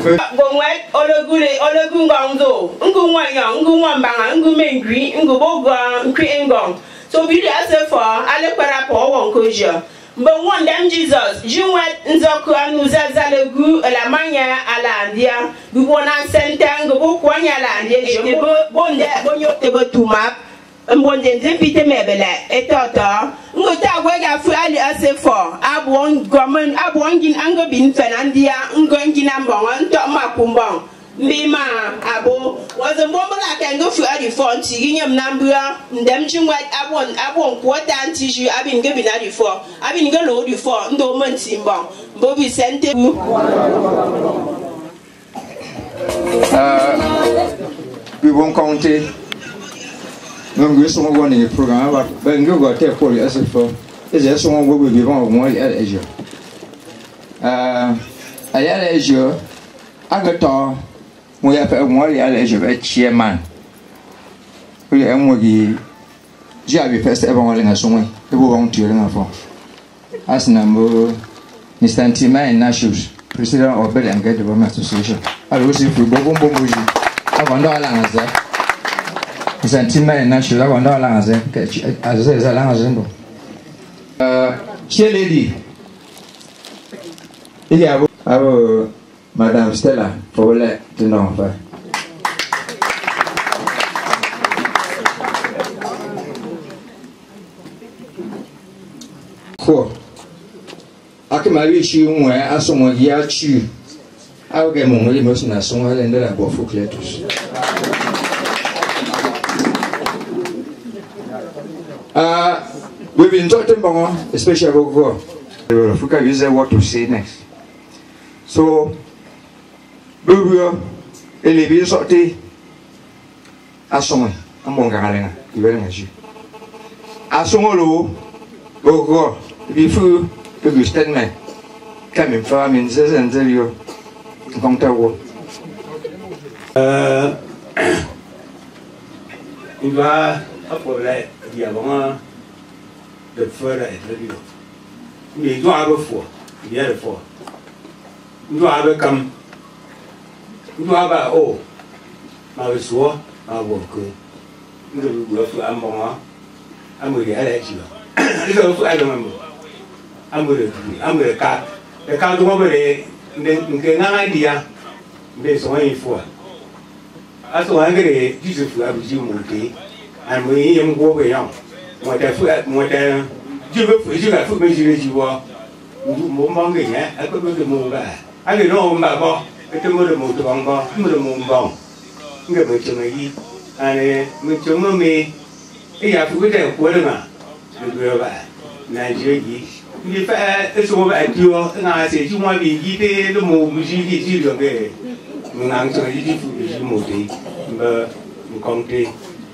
wet ologure ologungongdo ngu wanyo ngu wambanga ngu mengri ngu bogo nkri ngong so bi dia se for ale para po won koja mbo won dem Jesus juwet nzoku anu zazalegu la manya ala andia bi wona sentang bo kwanya ala andia je bo bonde bonyo te bo tumap mbonde nzipite mebele etota ngota gwega fu ali ase for abon gomen abon gin ango bin fenandia ngongin ambon nto makumbon mbima abo wazo mbombala kengo fu ali for ntiginyem nambua ndem chingwa abon abon kwota ntiju abin ge bin ali for abin ge lo di for ndo montimbon bobi sente bu uh we won't count it. Nous sommes dans le programme, mais nous avons été pour les S F O. Et j'ai souvent vu vivant au moins à l'Asie. À l'Asie, à ce temps, moi j'ai fait moi à l'Asie avec Chairman. Oui, moi j'ai avait fait ça avant les nations. Et vous vont tuer les enfants. À ce moment, Mister Tima Nashus, président of Bell and Gate Development Association. Alors aussi, vous bon bon bon bon. Avant d'aller à l'Asie. Sentiment national on a lancé à ce ça lancé euh chez Lady il y a euh madame Stella pour le tenant enfin quoi akimari chi un a son ya chi a que mon les mos na son de la bofu tous. Uh, we've been talking about, especially about God. Africa is what to say next. So, we will elevate sorti à son à mon garalena, il va l'énergie. À son lot, au God, il faut que vous stène, comme une femme, une saison de lieu, comme ta voix. Euh, il va appeler. Il y a vraiment de feu à être libre. Mais il doit avoir foi. Il y a le foi. Il doit avoir comme. Il doit avoir oh. Ma soi, ma voix que. Il doit faire un moment. Un peu de allergie. Il doit faire un moment. Un peu de un peu de cas. Le cas de moi, les. Les gens disent. Mais ils sont une fois. À ce moment-là, tu te fais abusir monter. And we young go young. What I feel, what I do, you got food, maybe you are more eh? I could go to move back. I don't know my boss, but the mother moved to Bongo, mother moon bong. Give me to me, and me to me. He have to get a quarter, the girl back. Nigeria, if it's over at you, and I say, you want to be eating the move, you get you again. I'm sorry, you move, but you come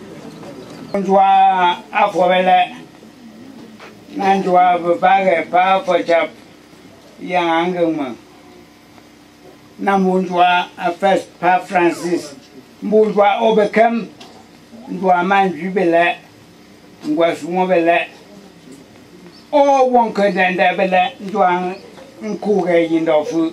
Njua afobele na njua bubage pa fojap yang angeng na munjua first pa Francis munjua obekem njua manjubele njua sumobele o wonke dende bele njua nkuge yindofu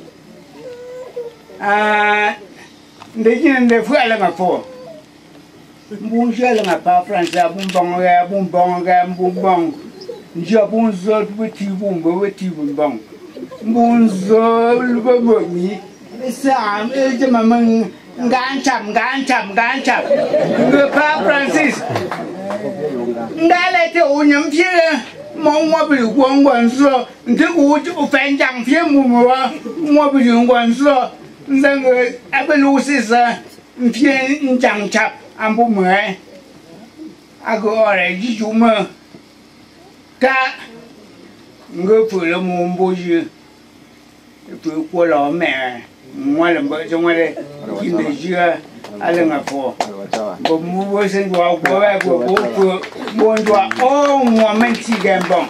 ah ndejine ndefu ala mafo Bonjour, ma pa François, bon bon, bon bon, bon bon. Je bonjour, petit bon, petit bon bon. Bonjour, le bon mi. Ça, je maman, gancham, gancham, gancham. Le pa Francis. Ndale te onyam pie, mon moi bi gwon gwon so, nte ko o fen jang pie mu mo, mo bi gwon so. Ndang abelu sisa, pie njang chap. Ambu mwe ago ore jijume ta ngopu le mumbu ju tu ko lo me moi le mbo jongale kinde jia ale ngafo bo mu bo sen do ko ba ko ko bo ndo o mo menti gambon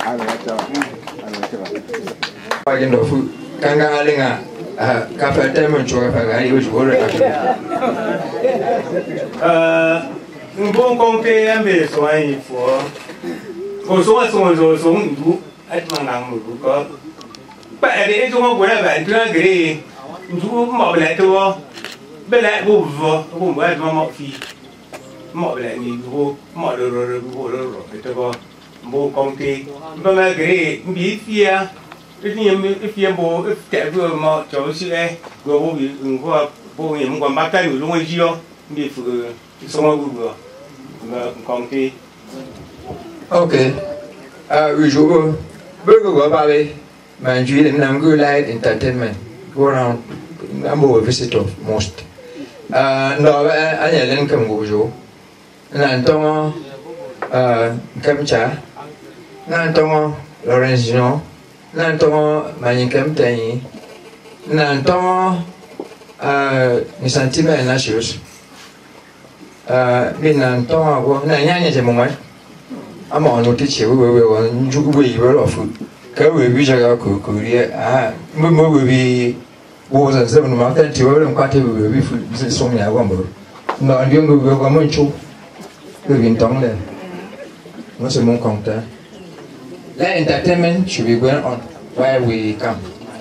pa jendo fu kanga ale nga kafa tema chwa fa ga yo jore euh un bon compte ambe soin il faut ko so so so so ndu at mangang mu ko ba ere e jo ko la ba tu ngre ndu mo bele to bele bo vo bo mo e mo fi mo bele ni bo mo ro ro ro bo ro ro to go bo kong ti ba ma gre bi fia ni mi fia bo te bo mo cho si e go bo bi ngo bo ni mo ba ta ni lo ji yo ni fu so mo go ma kong ti. Okay. Uh, we should go go by Manjui and Nangu Light Entertainment. Go around. I'm a visitor most. Uh, no, I didn't come go jo. Nantongo, uh, Kamcha, Nantongo, Lorenzino, Nantongo, Manikem Tani, Nantongo, uh, Nisantima and Nashus. Uh, Minantongo, Nanyanya Jamuai. I'm on no teacher, we were on Juguay, well of food. Can we reach a career? Ah, Mumu will be was at seven months to all and quite will be so many. I wonder. No, and you will go on Munchu. We've been tongue there. What's a moon counter? That entertainment should be going on where we come.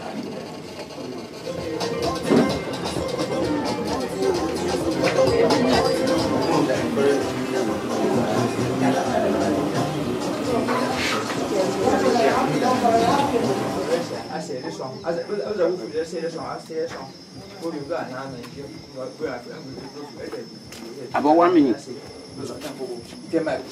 About one minute. Document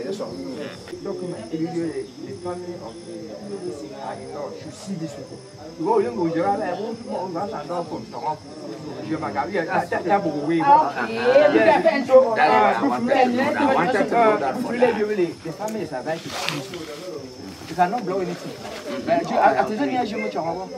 usually the family of the deceased are-in-law should see this people. You go, you go, you are like, oh, oh, that's not all from Tonga. You are like, yeah, that that will wait. Yeah, so I wanted to know that for really, really, the family is about to see. You cannot blow anything. But you, I don't hear you much of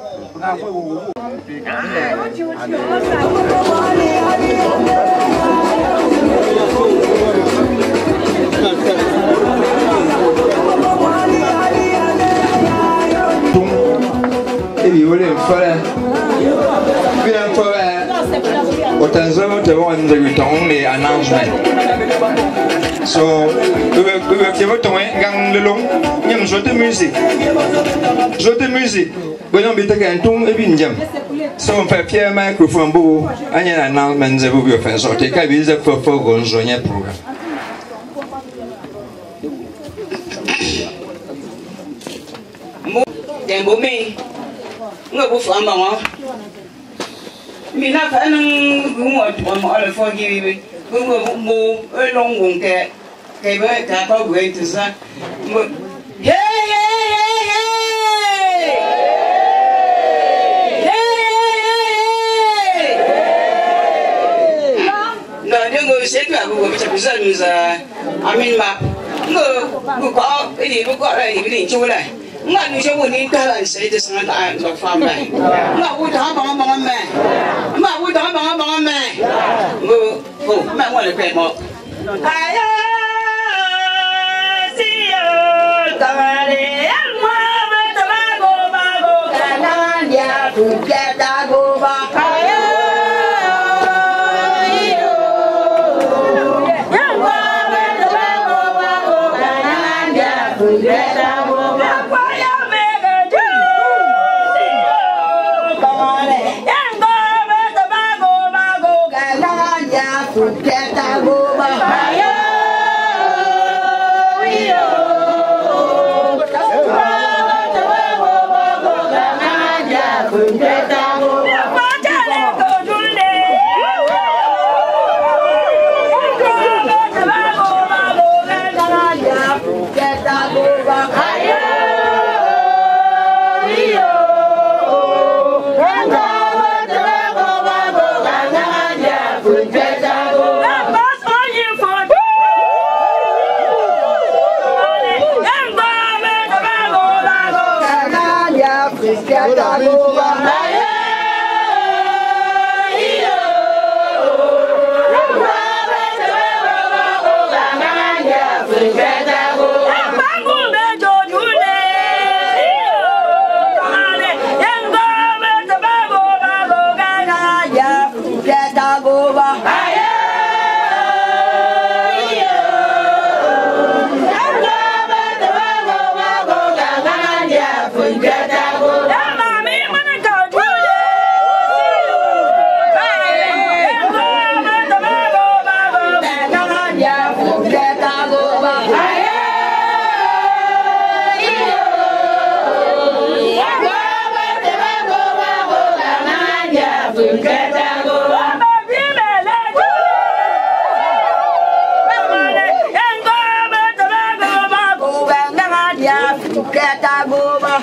if you wouldn't follow, we don't follow what is the one that we don't only announcement. So, we will give it to me, gang long, young sort of music. Sort of music, we don't be taken to a binjam. So, if I hear microphone, boo, and an announcement, there will be a fence or take a visit for Fogons on your program. Tembo me, no go for Mama. Me not having what one all for give me. We will move a long one there. They were that going to say, hey, hey, hey, hey, hey, no, don't go say to her, which represents, I mean, no, who got any book or anything to like. Not you should need to say this and I'm not from me. Not would have on a man. Not would have on a man. Oh, man, want to pay more. I see you, Tamari, and Mama, Tamago, Mago, Canania, to get that go back. Get that Keta boba.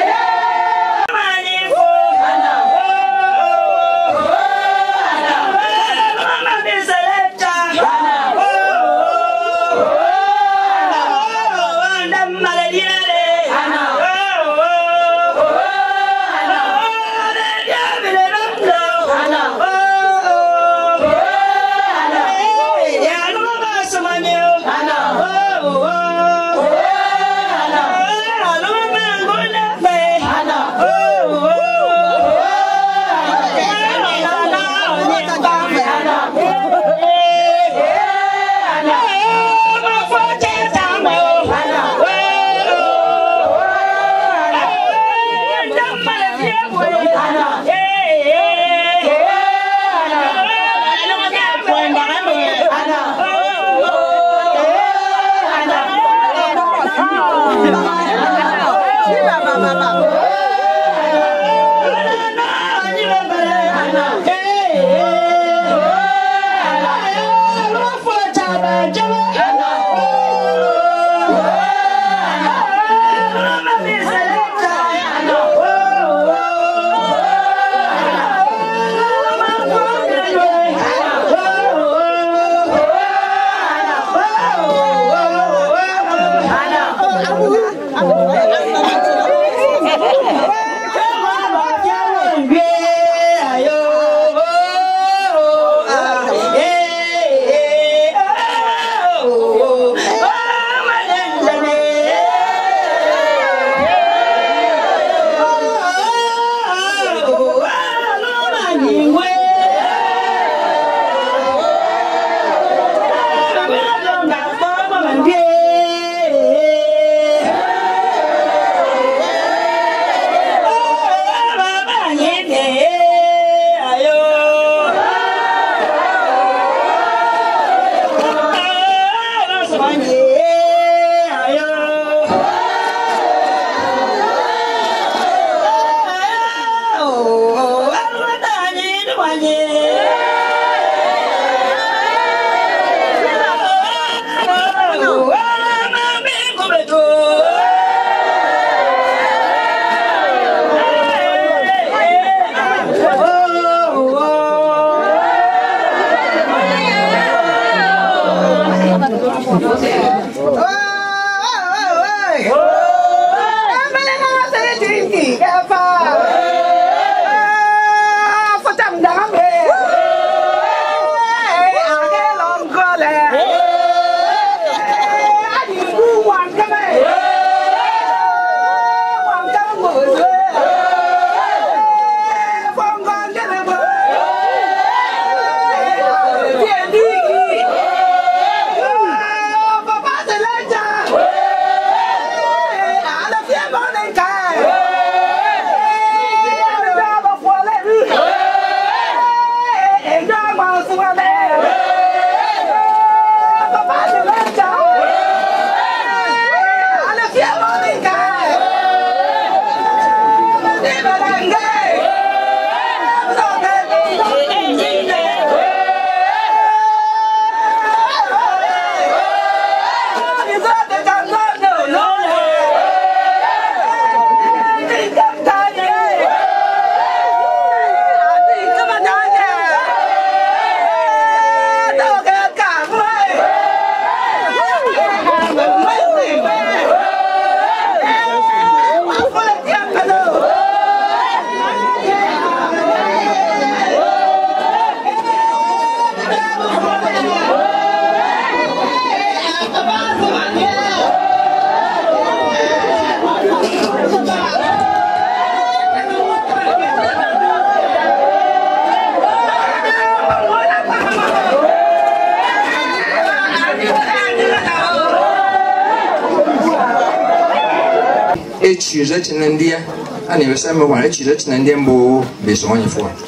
e chiza chinandia ani besa me wa chiza chinandia mbo be so wanyi fo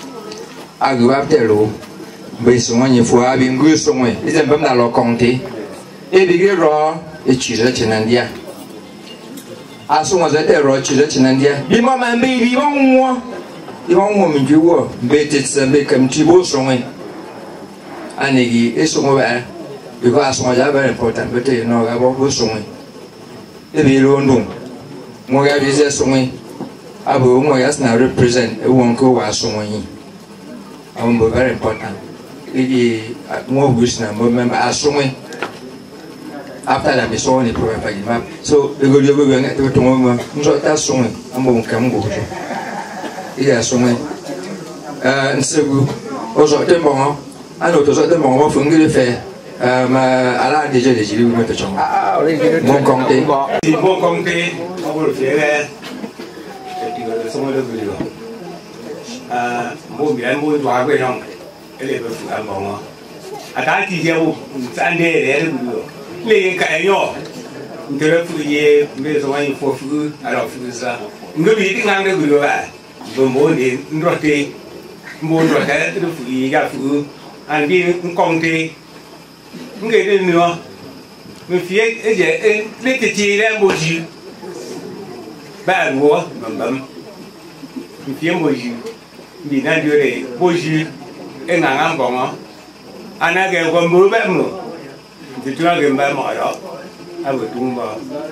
agu abtelo be so wanyi fo abi ngu so mwe ize mbam na lo konte e bigi ro e chiza chinandia aso wa za te ro chiza chinandia bi ma ma bi bi wonwo bi wonwo mi jiwo be te tsembe kam tibo so mwe ani gi e so mwe ba because aso wa very important but you know ga bo so mwe e bi ro ndum mo ga visa songi abo mo yas na represent e won ko wa songi am very important idi mo wish na mo member asongi after that be so ni problem pa gima so e go go go ngai to mo mo so ta songi am mo kam go so idi asongi euh nsegu ozo tembo ano to so tembo mo fu ngire fe ma ala déjà les gilets me tchong ah mon compte mon compte on le fait ti go so mo de go ah mo bien mo do ha go yong ele be fu am mo ata ti je wo san de le go le ka yo ndere fu ye me so wa info fu ala fu za ngobi ti ngang de go ba bo mo ni ndote mo ndo ka de fu yi ga fu an bi compte người đi nữa người phía cái gì lấy cái chi ra mua gì ba mua bấm bấm người phía mua gì vì nó đưa để mua gì cái ngang ăn còn á anh ấy kêu con mua bé mua thì chúng nó kêu bé mọi đó anh vừa tung vào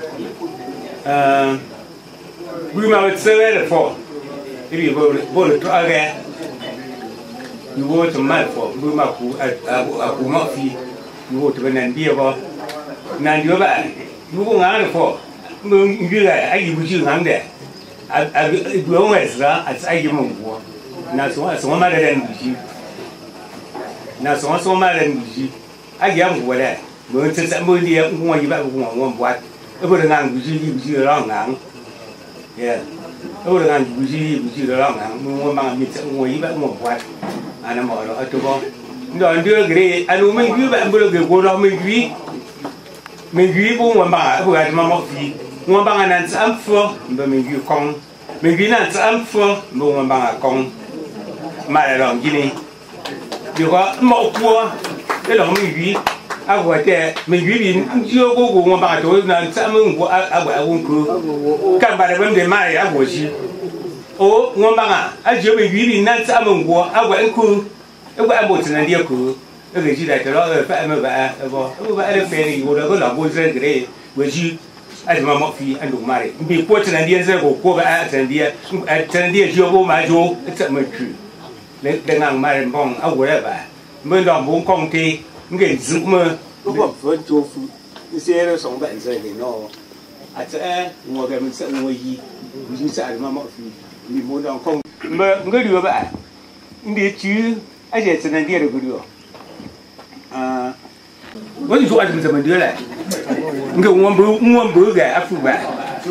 bây mà mình chơi là phò cái gì vô vô được cho anh nghe vô cho mát phò bây mà cụ à à cụ ngõ phi vô thì bên này bia vào này đứa bạn vô ngang được phò mừng như là ai cũng chưa ngang đấy à à bữa ngày ra à ai cũng mong qua na số số mà đây là gì na số số mà đây là gì ai cũng qua đây mừng chân sẽ mừng đi cũng ngoài gì bạn cũng ngoài ngoài quạt ở bên ngang cũng gì cũng gì đó ngang yeah ở bên ngang cũng gì cũng gì đó ngang mừng mang mình sẽ ngoài gì bạn ngoài quạt anh em bảo đó tôi bảo rồi đưa cái anh mình quý bạn bây giờ cái cô đó mình quý mình quý bố mà bà bây giờ mà mất gì mà bà anh ăn sắm phở mà mình quý con mình quý ăn sắm phở bố mà bà con mà là làm gì này điều có một cua cái đó mình quý à vậy thì mình quý mình chưa có cô mà bà tôi là sắm mình của à vậy ông cứ các bạn vấn đề mà là vậy chứ ô mà bà à chưa mình quý mình ăn sắm mình của à vậy cứ cái anh bố chân đi cứ cái gì đấy cho nó phải mà vậy bố bố anh phải đi ngồi đó có làm bố chân cái đấy bởi vì anh mà mất phí anh đúng mà đấy bị bố chân đi rồi bố bố anh chân đi chân đi chưa bố mà chưa chắc mới cứ để để ngang mà làm bông áo quần vậy mới làm bông công ty cái gì mà lúc mà vừa cho phụ cái xe nó sống bệnh rồi thì nó à sẽ ngồi cái mình sẽ ngồi gì mình sẽ mà mất phí mình muốn làm công mà cái điều vậy đi chứ ai sẽ chân đi được cái điều à với số anh mình đưa lại người mua bữa mua bữa gà áp phụ bả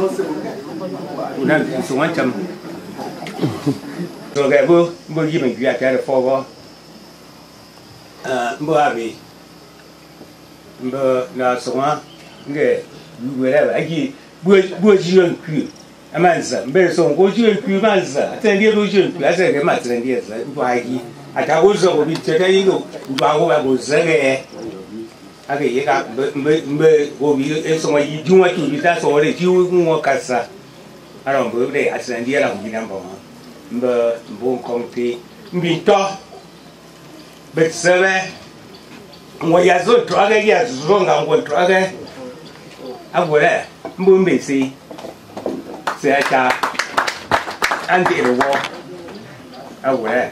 nên số anh chấm rồi gà bữa bữa gì mình gà cái là phô vào à bữa à vì bữa là số anh người người là ai gì bữa bữa chuyện cứ anh mà giờ bây giờ số có chuyện cứ mà giờ chân đi đôi chuyện cứ giờ cái mà chân đi giờ vài gì à cháu có rồi bị chơi cái gì đâu vào có vào giờ cái à cái gì cả bữa bữa bữa có bị cái số mà gì chung mà chủ bị ta số đấy chiếu mua cả sa à rồi bữa đấy à chân đi là không đi làm bao bữa bữa công ty bị to bị sợ đấy ngoài nhà rồi trọ cái gì rồi ngang quần trọ cái à vừa đấy bữa bị gì sẽ cha anh chị rồi vô à vừa đấy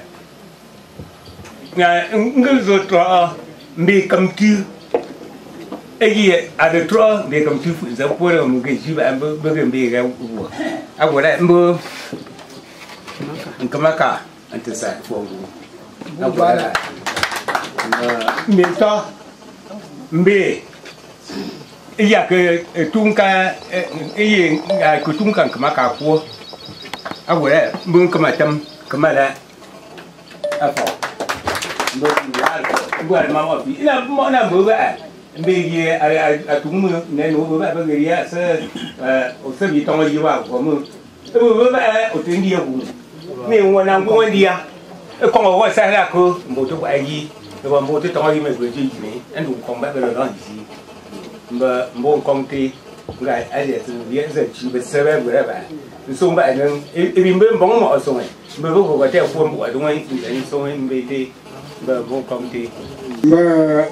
nga ngel zo tro mi kam tu egi ada tro mi kam tu fu za po ro mu ge ji ba be ge mi ga wo a wo da mbo nkamaka ante sa fo wo a wo da mi to mbi iya ke tunka iyi ga ku tunka nkamaka fo a wo da mbo kamatam kamala a fo bữa bữa mà mà bị là mọi năm bữa vậy bây giờ à à chúng mưa nên bữa vậy bây giờ sẽ ờ sẽ bị tông gì vào của mưa bữa bữa vậy ở trên địa cũng mình muốn làm cũng đi à con ở ngoài xa là cứ một chỗ ai gì rồi một chỗ tông gì mình vừa chơi gì anh cũng không biết bây giờ đó gì mà một công ty cái ai để từ việc giờ chỉ biết xe về bữa vậy xong vậy nên vì bên bóng mọi xong rồi bữa bữa có theo khuôn bộ đúng không anh xong anh về thì bờ vô công ty bờ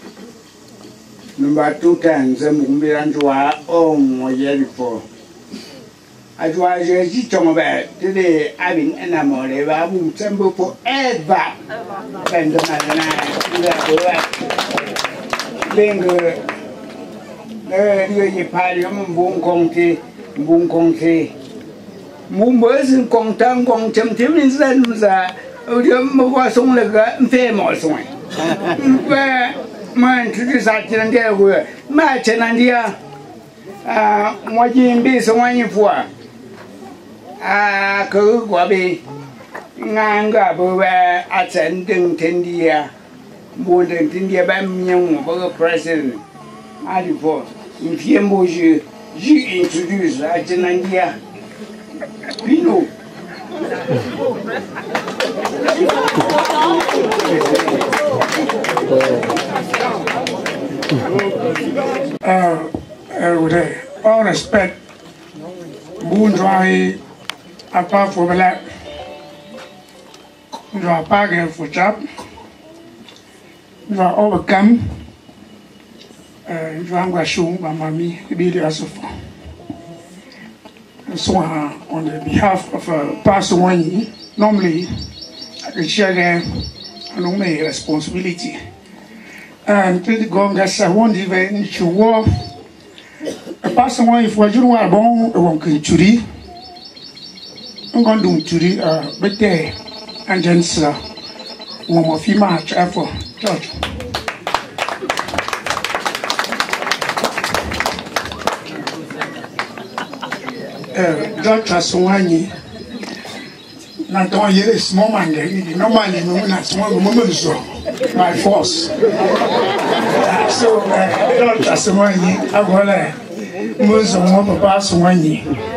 number two ten giờ mình bị ăn chua ông ngoài giờ đi phố I was a teacher about today. I've been enamored. I won't tremble forever. And the Linger. There you party on Boom Conte, Boom Conte. Mumbers and Contan Gong Tim Timmins and was only famous one. Where my introduced and there were match and idea. Ah, what you in base one for? Ah, cool, Wabby. Nanga, where attending Tindia, more than Tindia Bam Young, president. I report. In Fiambo, you introduce Argentina. Pino. Uh, with all respect, Boon Dry, apart from that, you are packing for job, you are overcome. You are going to show my mommy to be there so far. So, uh, on the behalf of uh, Pastor Wani, normally I can share them and my responsibility. And to the Gongas, I want even to war. Pastor Wani, if you are born, I want to churi. I'm going to do churi, uh, but there, and then, sir, one more female for church. Doctor Swani, not only is small man, no money, no, not small woman, so my force. So, Doctor Swani, I will most of more Papa Swani.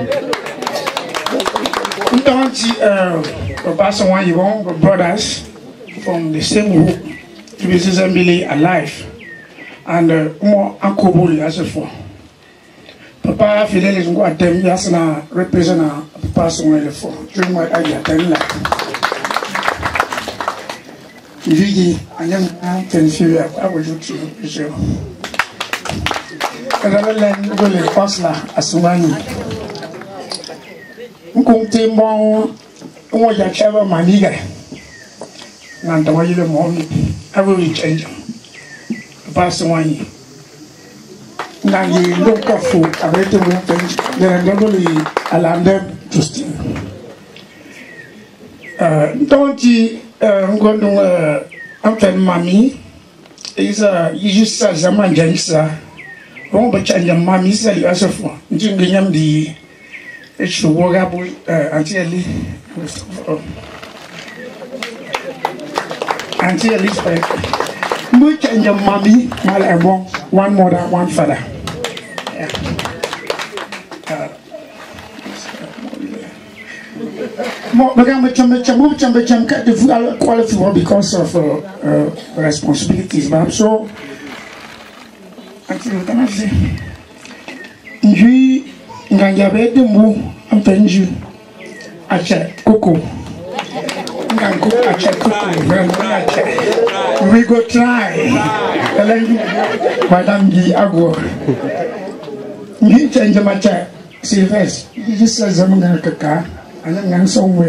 Don't you, Papa Swani, one brothers from the same group to be Billy alive, and more Uncle Bully as a four. Papa Fidel is going to tell me represent Papa Swani for during my idea. Vigi, I am Pennsylvania. I will do to you. Rather than go to Pasla as one. Uncle Bon, what you have a maniga. And the way you morning, I will change Papa Swani. Now you look at food, I wait to move things, then I double alarm them to steal. Don't you go to Uncle Mammy? Is a you just as a man, Janissa. Won't but change your mammy, say you as a phone. Jingle the it should work up until until at least we change your mammy, my one mother, one father. Qualify because of uh, uh, responsibilities, but I'm so until I say, you Ganyabe de Mou, I'm telling you, I check Coco. I check Coco. We go try. Madame Guy Agua. You change my chair. See first. You just says I'm going to car. And I'm going somewhere.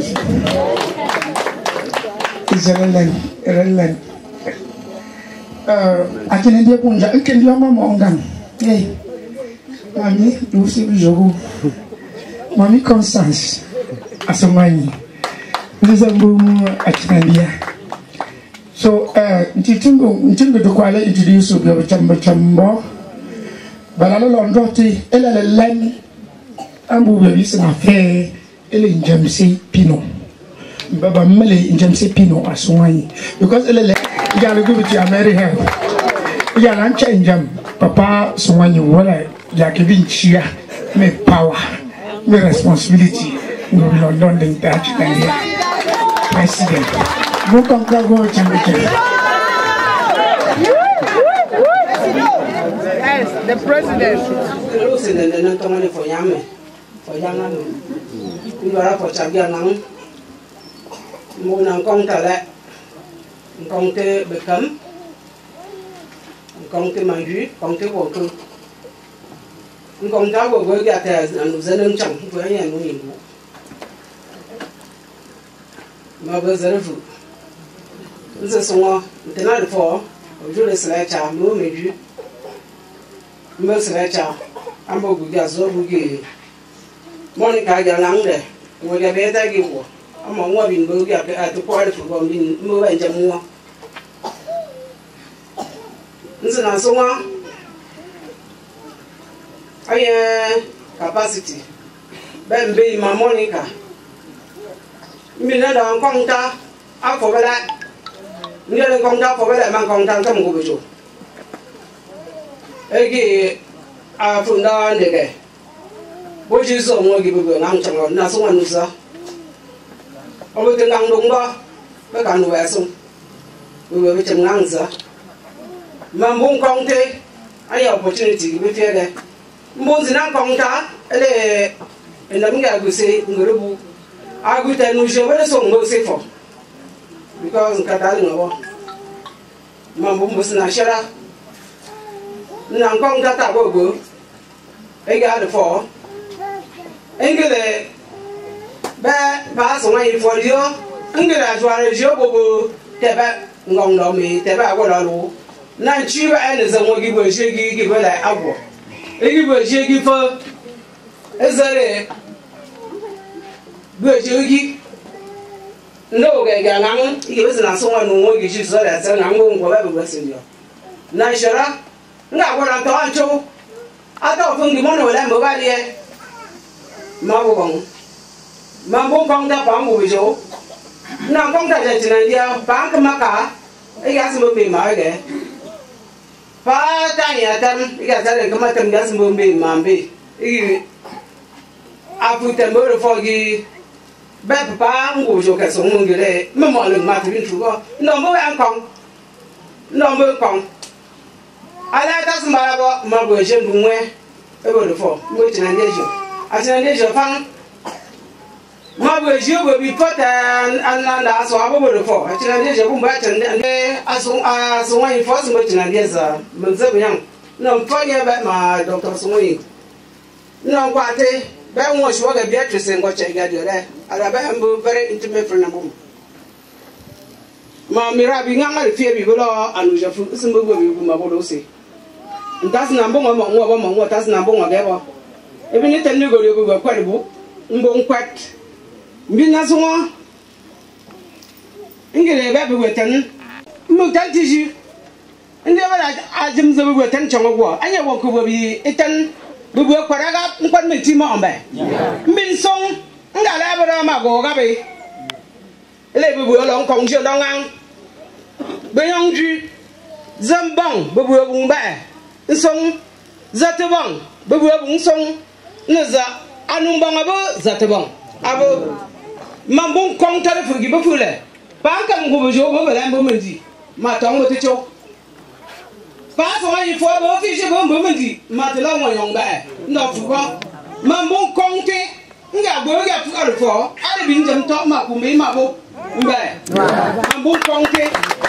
It's a land. A land. Uh, I can do a punja. I can do a mamma. Hey. Mammy, you see me. Mammy Constance. As a money. This is a boom at Canada. So, uh, Tingo, Tingo to quality introduce you to Chamber Chamber. But I don't know to Ella Len and we listen a fair Ellen Jamesy Pino. Baba Melly in Jamesy Pino as one. Because Ella Yalla go with your Mary Hell. Yalla change them. Papa Swany, what I giving cheer, make power, make responsibility. No, no, don't think that President. Go come go chamber. Yes, the president. President, not only for Yame, for Yana. You are for Chabianang. Moon Conta that Conte become Conte Maju, Conte Walker. ngong ta go go ga ta anu zanen chang ko ya nu yin bu ma ba zarafu nse songo ntena de fo ojo le sele cha mo meju mo sele cha ambo gu ga zo bu ge monica ga langde mo ga be ta gi wo ama nwa bin bo ga ka to ko de fo bin mo ba nje mo nse na songo aye capacity ben be ma monica mi na da kong ta a fo ba la ni le kong ta fo ba la man kong ta ta mo go jo e gi a fu na de ke bo ji so mo gi bu ngang chang na so wan sa o bo te ngang dong ba ba ka nu ba so bu bu chang ngang sa ma mbung kong te ai opportunity bi fe de mbung zina kong ta ele ena mga gu se ngorobu agu ta nu je wala so ngo se fo because ka dal ngo ma mbung bus na shara na kong ta ta go go e ga de fo engele ba ba so ngai fo dio engele a jwa re jo bo bo te ba ngong lo mi te ba go lo lu na chi ba ene za ngo gi bo je gi gi ba la agwo e gi bo je gi fo ezare bo je gi no ga ga ngang gi bo na so ngo ngo gi ji so la sa ngang ngo ngo ba bo sin yo na shara nga go na to ancho ata fun gi mo no la mo ba die ma bo bong ma bo kong ta pa mo jo na kong ta ja tin dia pa ka ma ka e ga so be ma ge pa ta ya tan e ga sa le ka ma tam ga so be ma be e a fu ta mo fo gi ba pa ngo jo ka so mo gi le mo mo le ma tin tu go no mo an kong no mo kong ala ta so ba bo ma bo je bu nwe e bo le fo mo tin dia jo asina de Japan ma bo je bo bi pota an na so abo bo fo asina de Japan ba tan de aso aso wa info so tin de za mun ze byang no fo ye ba ma doctor so wi no kwate ba won so ga Beatrice ngo che ga de re ara ba ambo very intimate friend ambo ma mira bi nga ngari fie bi bo lo anu jafu simbo bo bi ma bo do se ntas na mbo ngo mo ngo mo ngo tas na mbo ngo ge bo ebi ni tenu go go go kwat bu mbo nkwat mbi na so ngere ba bi wetan mbo tan tiji inde ba ajim zo bi wetan chongo go anya won ko bi etan bi bu kwara ga nkwat me ti mo ombe mbi song ngala ba ma go ga be le bi bu lo nkong jo do ngang be yong ju zambang bi bu bu ba song zatebang bi bu bu song nza anumbanga bo zatebang abo mambung kong tare fugi bo fule pa kam go bo jo bo bala bo mendi ma tong mo ticho pa so ai fo bo fi je bo bo mendi ma te la mo yong ba no fu ba mambung kong te nga go ga fu ar fo ar bin jam to ma ku me ma bo mba mambung kong te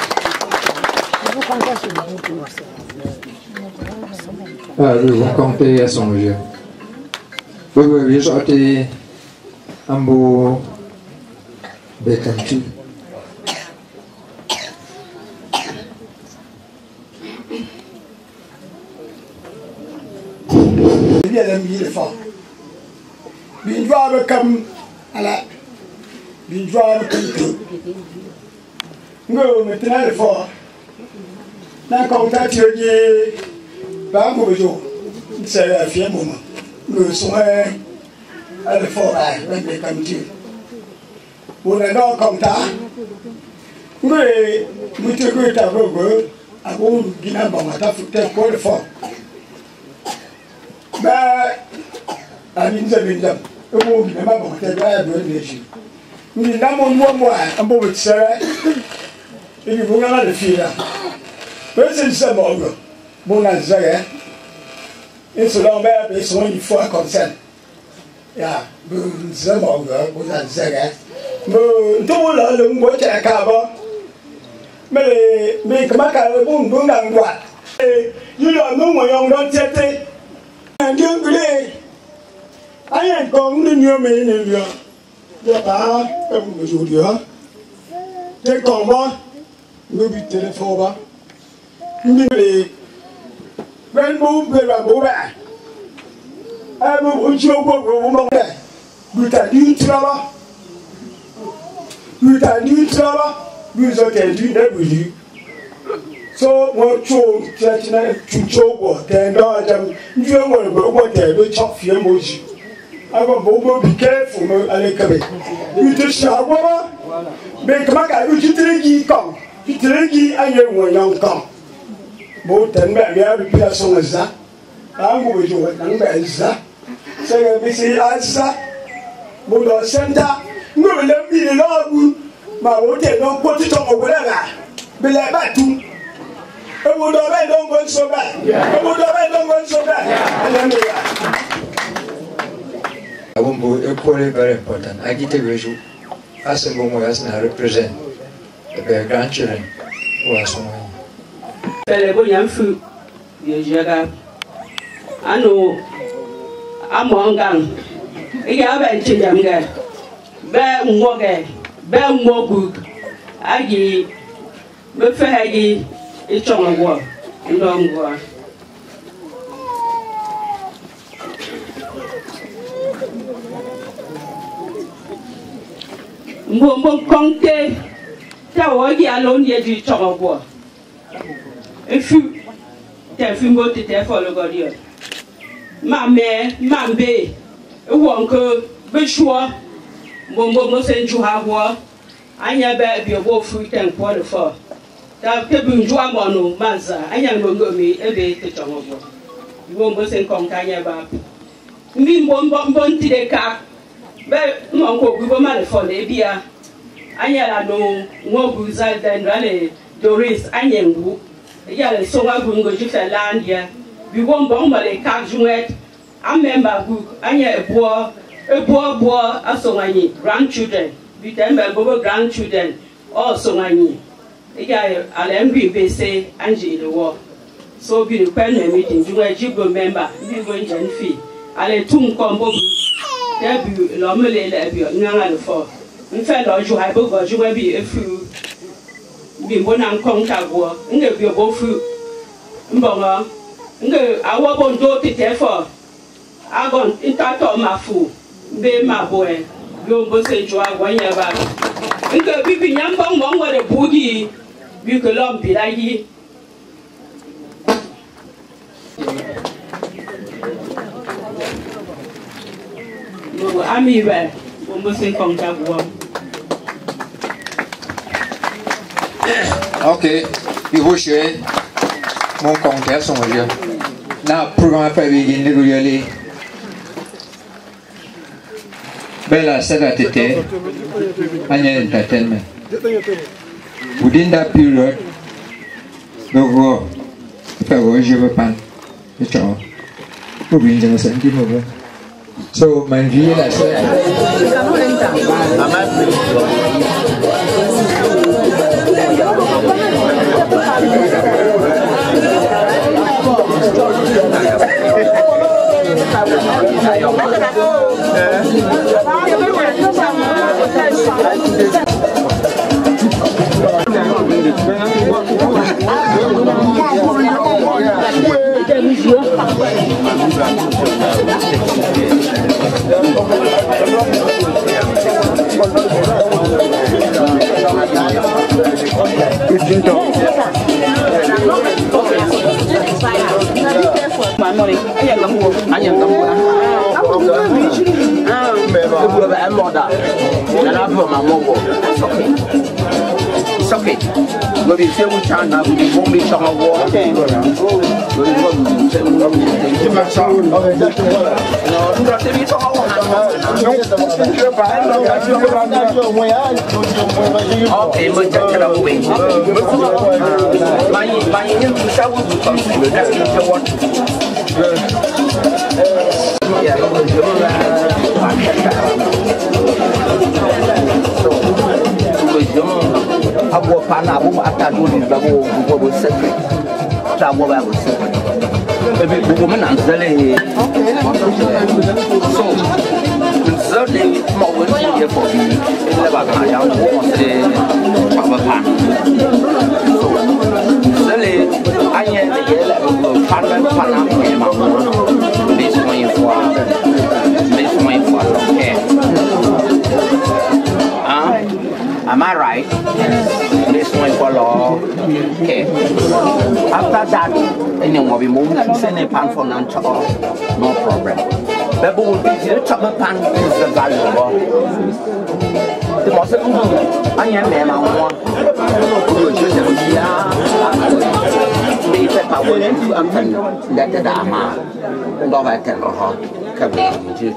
ah le kong te à son jeu. Oui, oui, j'ai été un beau bécantu. Il y a des milliers de fois. Bien jouable comme à la. Bien jouable comme tout. Nous, maintenant, le fort. Dans le contact, il y a un beau jour. C'est un fier moment. Le soin à le forêt, même les comtés. On est dans comme ça. Mais, nous te coupons ta robe, à vous, Guinée, bon, à ta fouette, pour le fort. Mais, à l'île de l'île, au bout de ma bonne tête, à l'énergie. Nous n'avons pas moi, un beau de serre, et nous voulons le fil. Mais c'est ça, mon gars. Bon, à Zaghe. Et selon moi, ils sont une fois comme ça. Ya, nous sommes vous en savez. Mais tout le monde, nous voyons la cave. Mais, mais comment qu'elle est bonne, bonne en droite. Et il y a nous, on a un na ndị ngule anya nke ndị nyo me ne nyo ya ba e bu jo dio te komba no bi telefon ba ndị le ben bu be ba bu ba e bu uchi ogbo ogbo mo be buta di traba buta di traba bu zo te di ne bu di so mo cho church na chucho go te ndo jam nju mo go go te do chop fie mo ji aba bo bo be careful mo ale kabe you to shawa be kama ka you chitregi kom chitregi aye wo yang kom bo ten ba ya bi pia so za angu bo jo nang ba za se ga bi si asa bo do senta ngo le bi le logu ma wo te no ko ti to mo wala ga be le ba tu Ebu dobe don't go so bad. Ebu dobe don't go so bad. Hallelujah. Abumbu equally very important. I get a visual. As a woman as I represent the grandchildren who are somewhere. Pelebo yamfu yejaga. Ano amongang. Iya ba nchiyamga. Ba mwoge. Ba mwogu. Agi be fehagi it's on a war, long war. Mumbo Conte, Tawagi alone yet you talk of war. If you tell him what to tell for the God, Mamma, Mambe, a wonker, Bishwa, Mumbo must send you have war. I never be a war fruit and quarter for. Ta tebu njua mono manza anya ngongo mi ebe te chongo wo mbo sen kon kanya ba mi mbo mbo mbo ntide ka be mo ko gbo ma le fo le bia anya la no ngogu zal den rale Doris anya ngu ya le so wa gungo jifa landia bi wo mbo mbo le ka juet amemba gu anya ebo ebo bo asonganyi grandchildren bi tembe bobo grandchildren also ngani yeah, I'll angry be say Angie in the war. So be the pen meeting, you are Jibo member, you go in fee. I'll tum combo. There be Lomele Labio, Nanga for. In fact, you have got you will be a few. Be one and contact war, and there be a both fruit. Mbonga, no, I won't do it therefore. I gone in tato my fool, be my boy. You must say you are one year back. And the people young one with a boogie. You can love be like you. I'm here. Almost in contact one. Okay, you wish you more contest on you. Now, program begin really. Bella said at the day, and entertainment. Within that period, the war, if I was Japan, the child, who brings us a giveaway. So, my view, I said, It's okay. But if you can't have the only song of war, okay. Okay, but check it out. My my into show will come to you. That's what. Yeah, Abu Pana, Abu Atadu, Babu, Babu Secret. Babu Secret. maybe woman and Zelle. So, Zelle, more will be for me. Never I am almost Papa Pan. So, Zelle, I am the yellow Pan Panam came out. This way for this way for am I right? This one for law. Okay. After that, anyone will move to send a pan for non no problem. But we will be here, chop a pan is the valuable. The most I am there, I want to just be the power and let the Dama. Go back and go home. Come to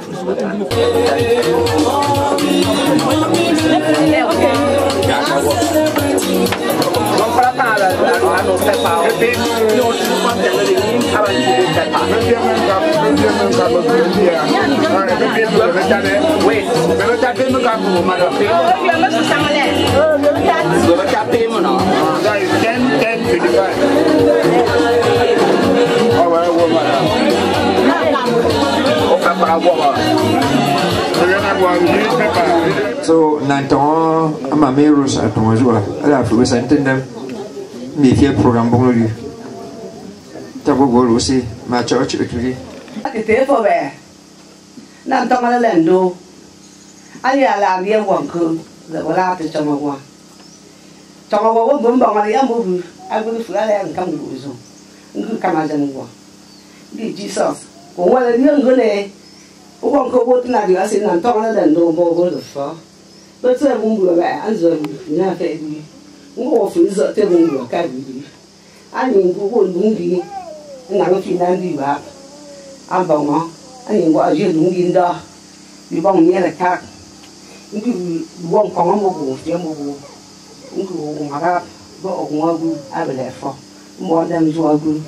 So, Nanton, ma mère aussi a ton joie. Elle a fait ça, entendez? Mais fier programme bon lui. T'as beau golo aussi, ma church et tout. C'était pour ver. Nanton à l'endo. Allez à la vie en que le voilà de Chamawa. Chamawa bon bon à la mou. À vous faire aller en comme vous. Nous comme à Janwa. Dit Jesus. On va le dire ngone. O ko ko na dia sin nan tong na den do bo bo de fa. Ba tse bu bu ba an zo na fe di. Ngo fu zo te bu bu ka di. Ani bu ko lu di. Na ngo fi nan di ba. An ba mo. Ani ngo a je lu di da. Bi ba mo ne ka. Ngi won ko mo bu je mo bu. Ngi wo ma ga bo o ngo bu a be le fa. Mo da mi jo gu.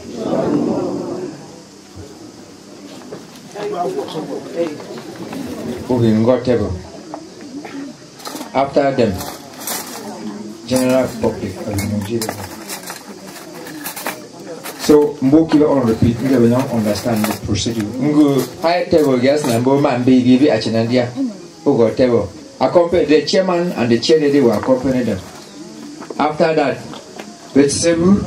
Okay, we got table. After them, general public of Nigeria. So, Mboki will all repeat, we will not understand the procedure. Ngu high table, yes, Nambo man be give it at Chinandia. Who got table? Accompany the chairman and the chair lady will accompany them. After that, with Sebu.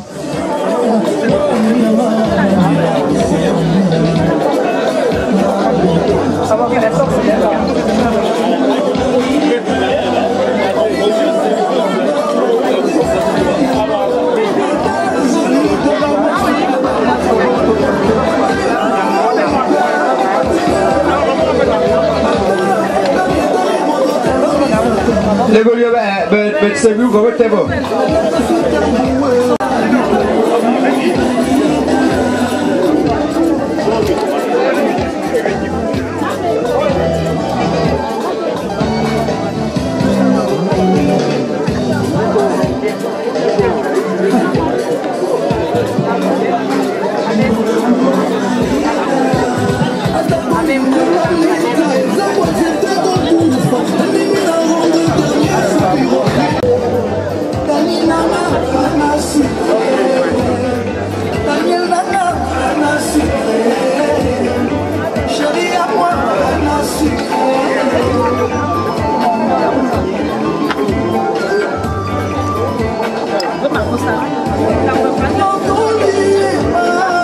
L'évoluer, mais c'est vous, vous êtes bon.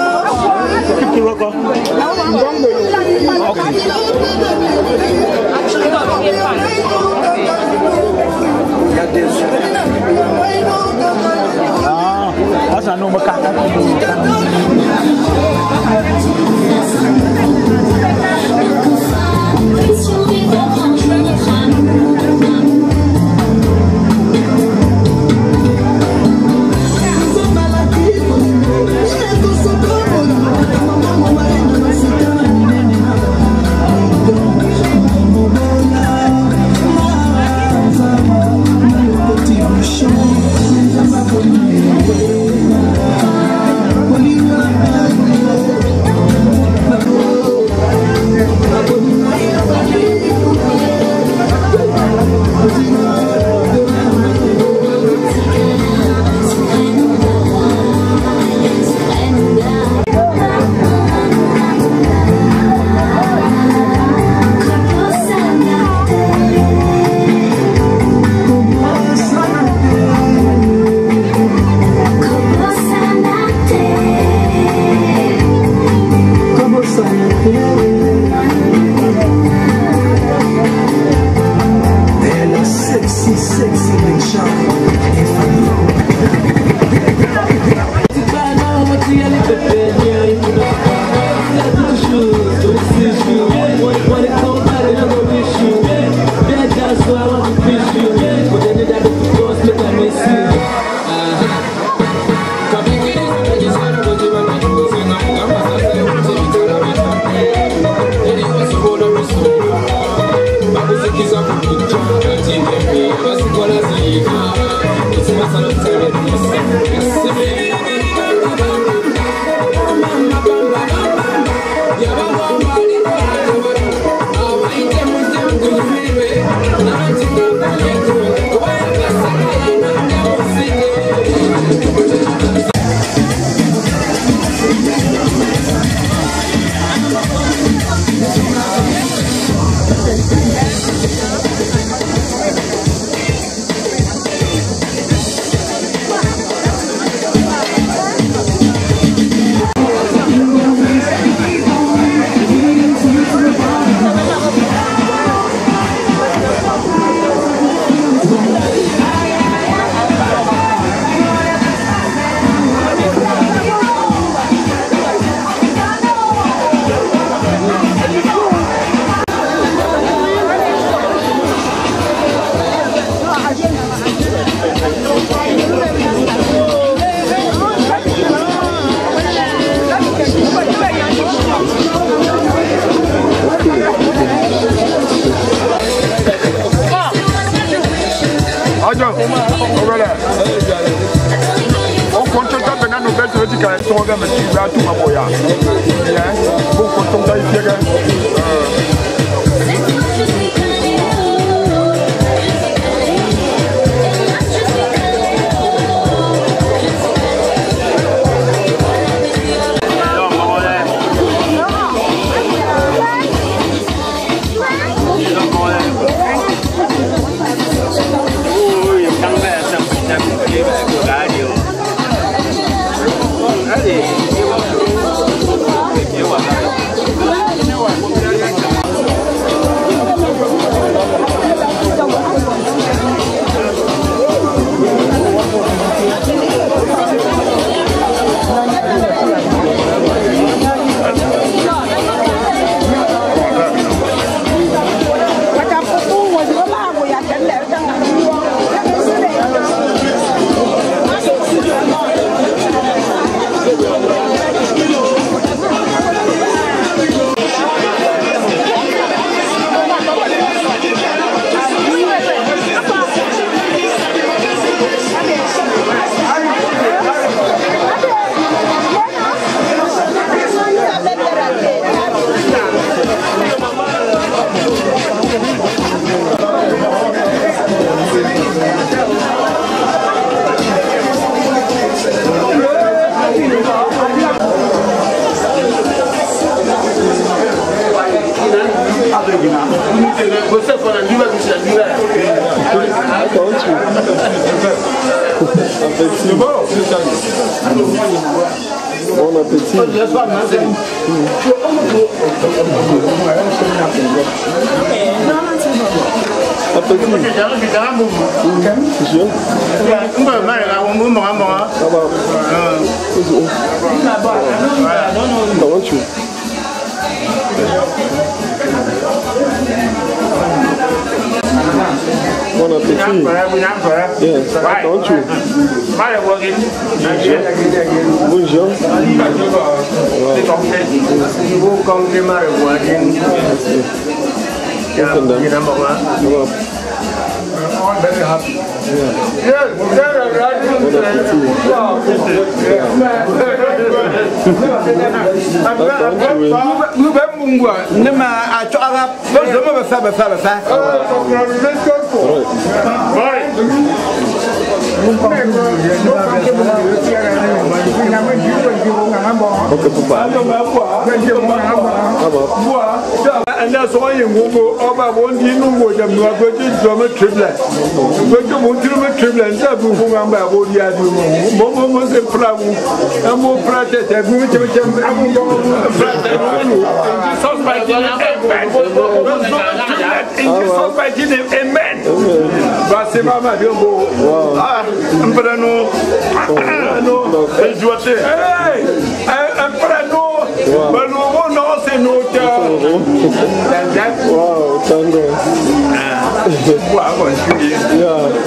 Okay. tiens, voilà. On compte ta banane au bête, tu dis qu'elle est tombée, mais tu vas tout m'envoyer. Bon, quand on t'a ici, Bon appétit. Bon appétit. Yes, don't you? Bonjour. I'm very happy. And that's why you go over one year no more than you are going to drum a triplet. Going to want to drum a triplet, and I'm going to go to the Momo was a problem. I'm more practice. I'm going to get a amen. But see, Mama, you go. Ah, I'm going to know. It's what they hey, I'm going to know. But no one knows in no time. Wow, tango. Wow, what is it? Yeah.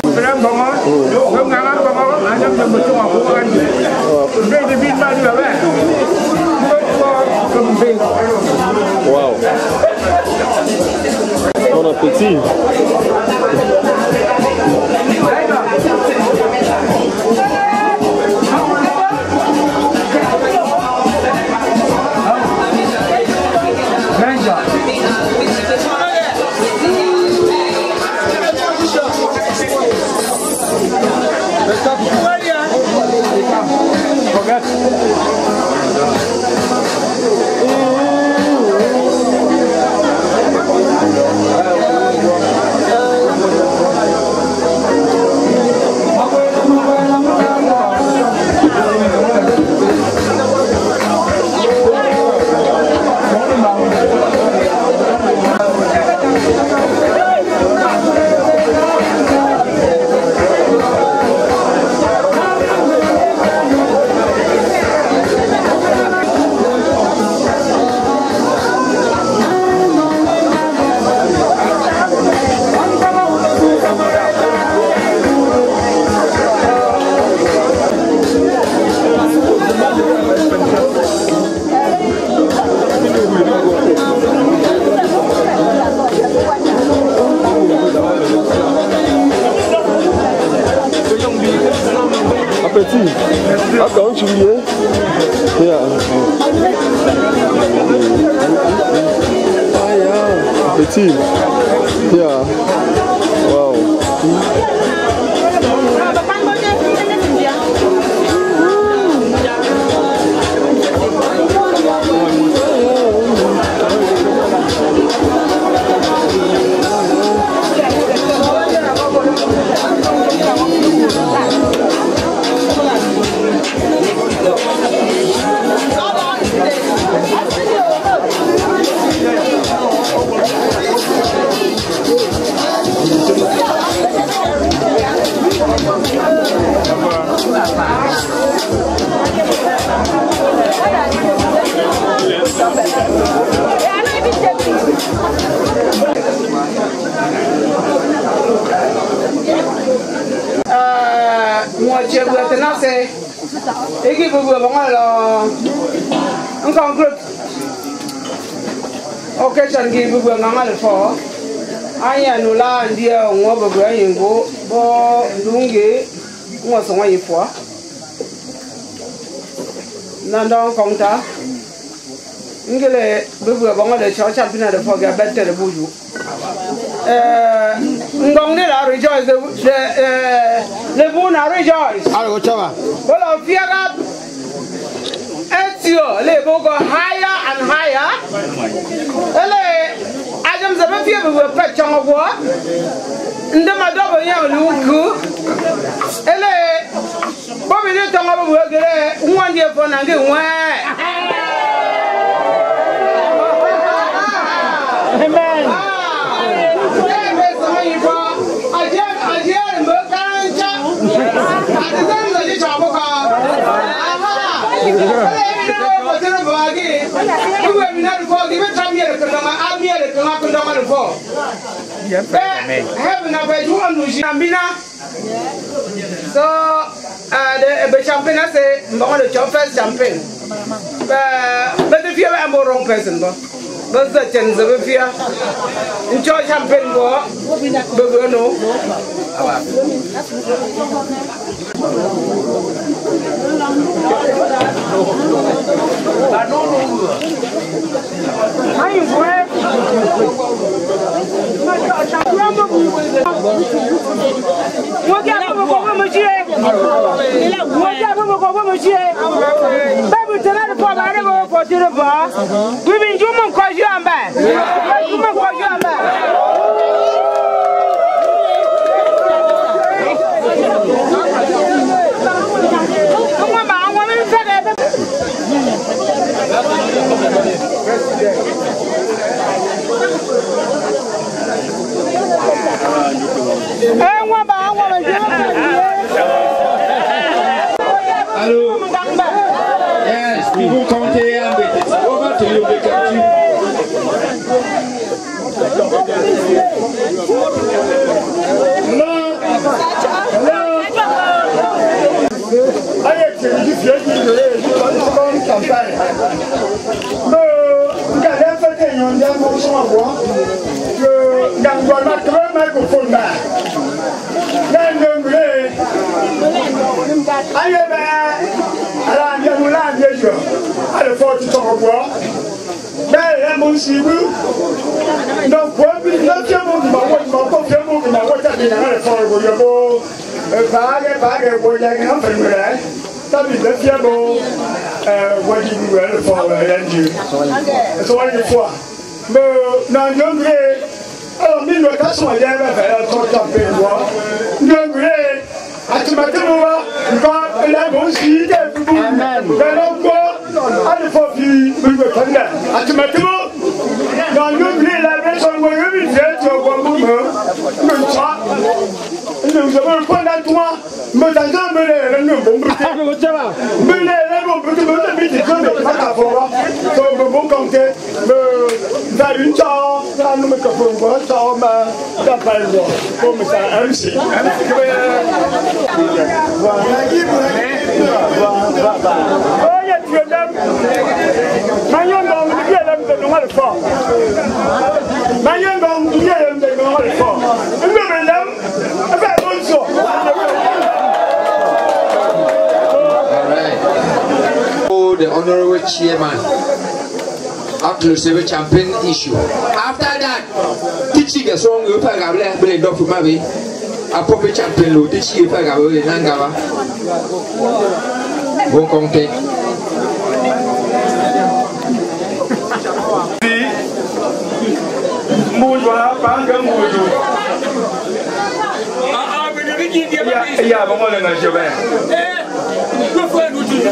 Wow. Bon appétit. don't you hear? Yeah. Ah, yeah. The team. Yeah. Wow. Moi, je vais te lancer. Et qui vous veut alors un conclut. Ok, j'en ai vous veut maman le fort. Aya nous là, dia on va voir un go, bon lungue, moi son une fois. Nandon compta. Ngele vous veut bon le championnat de fort gabette de boujou. Euh, ngong de la rejoice, le bon à rejoice. Alors, tu vas. Voilà, fiera. Etio, les bogo higher and higher. Ele, Adam Zabafia will pet on a war. Ndema double young Luku. Ele, Bobby didn't talk about one year for Nangi. Amen. So, the champagne, I say, the first champagne. But if you are a more wrong person, but the chance of fear. Enjoy champagne, but we know. Allô? Yes, puis vous comptez un bête. On va te lever comme tu. Non. Non. Allez, tu me dis, viens, tu me dis, je vais une campagne. Non, regardez un peu de yon, d'un bon son à voir. Que, dans le bois, tu veux mettre au fond de mer. Dans le gré. Allez, ben, alors, viens nous là, viens jouer. Allez, faut que tu t'en revois. Ben, il y a mon cibou. Donc, quoi, puis, là, tu as mon qui m'a voix, tu m'as pas fait mon qui m'a voix, tu as dit, allez, faut que tu revois. Pague, pague, voix, il y a un peu de vrai. Ça veut dire, tu as bon, voix, tu veux, le fort, rien de Dieu. C'est vrai, une fois. Mais, dans le gré, alors, mille neuf cent soixante, il y a un peu de voix. Le gré, à ce matin, quand la bonne-ci, elle est allez, faut que me prenne. À ce matin, dans le gré, la maison, on va lui dire, tu vas voir mon me ça. Nous avons le point d'atoin, mais dans un belé, nous avons buté. Belé, nous avons buté, nous avons buté, nous avons buté, nous avons buté, nous avons une chance, nous avons fait un chance, mais t'as pas le droit. Comme ça, M C. Oh, il y a tu es là. Maillon dans le pied, là, nous avons le fort. Maillon dans le pied, là, nous avons le fort. Nous avons là. All right. honorable chairman. Inclusive champion issue. After that, teaching a song you pay a blend of Mavi. A proper champion who teach you pay a Nangava. Bon content. Mujwa panga muju. Ya ba mo le na jobe. Eh, ko fo enu tu.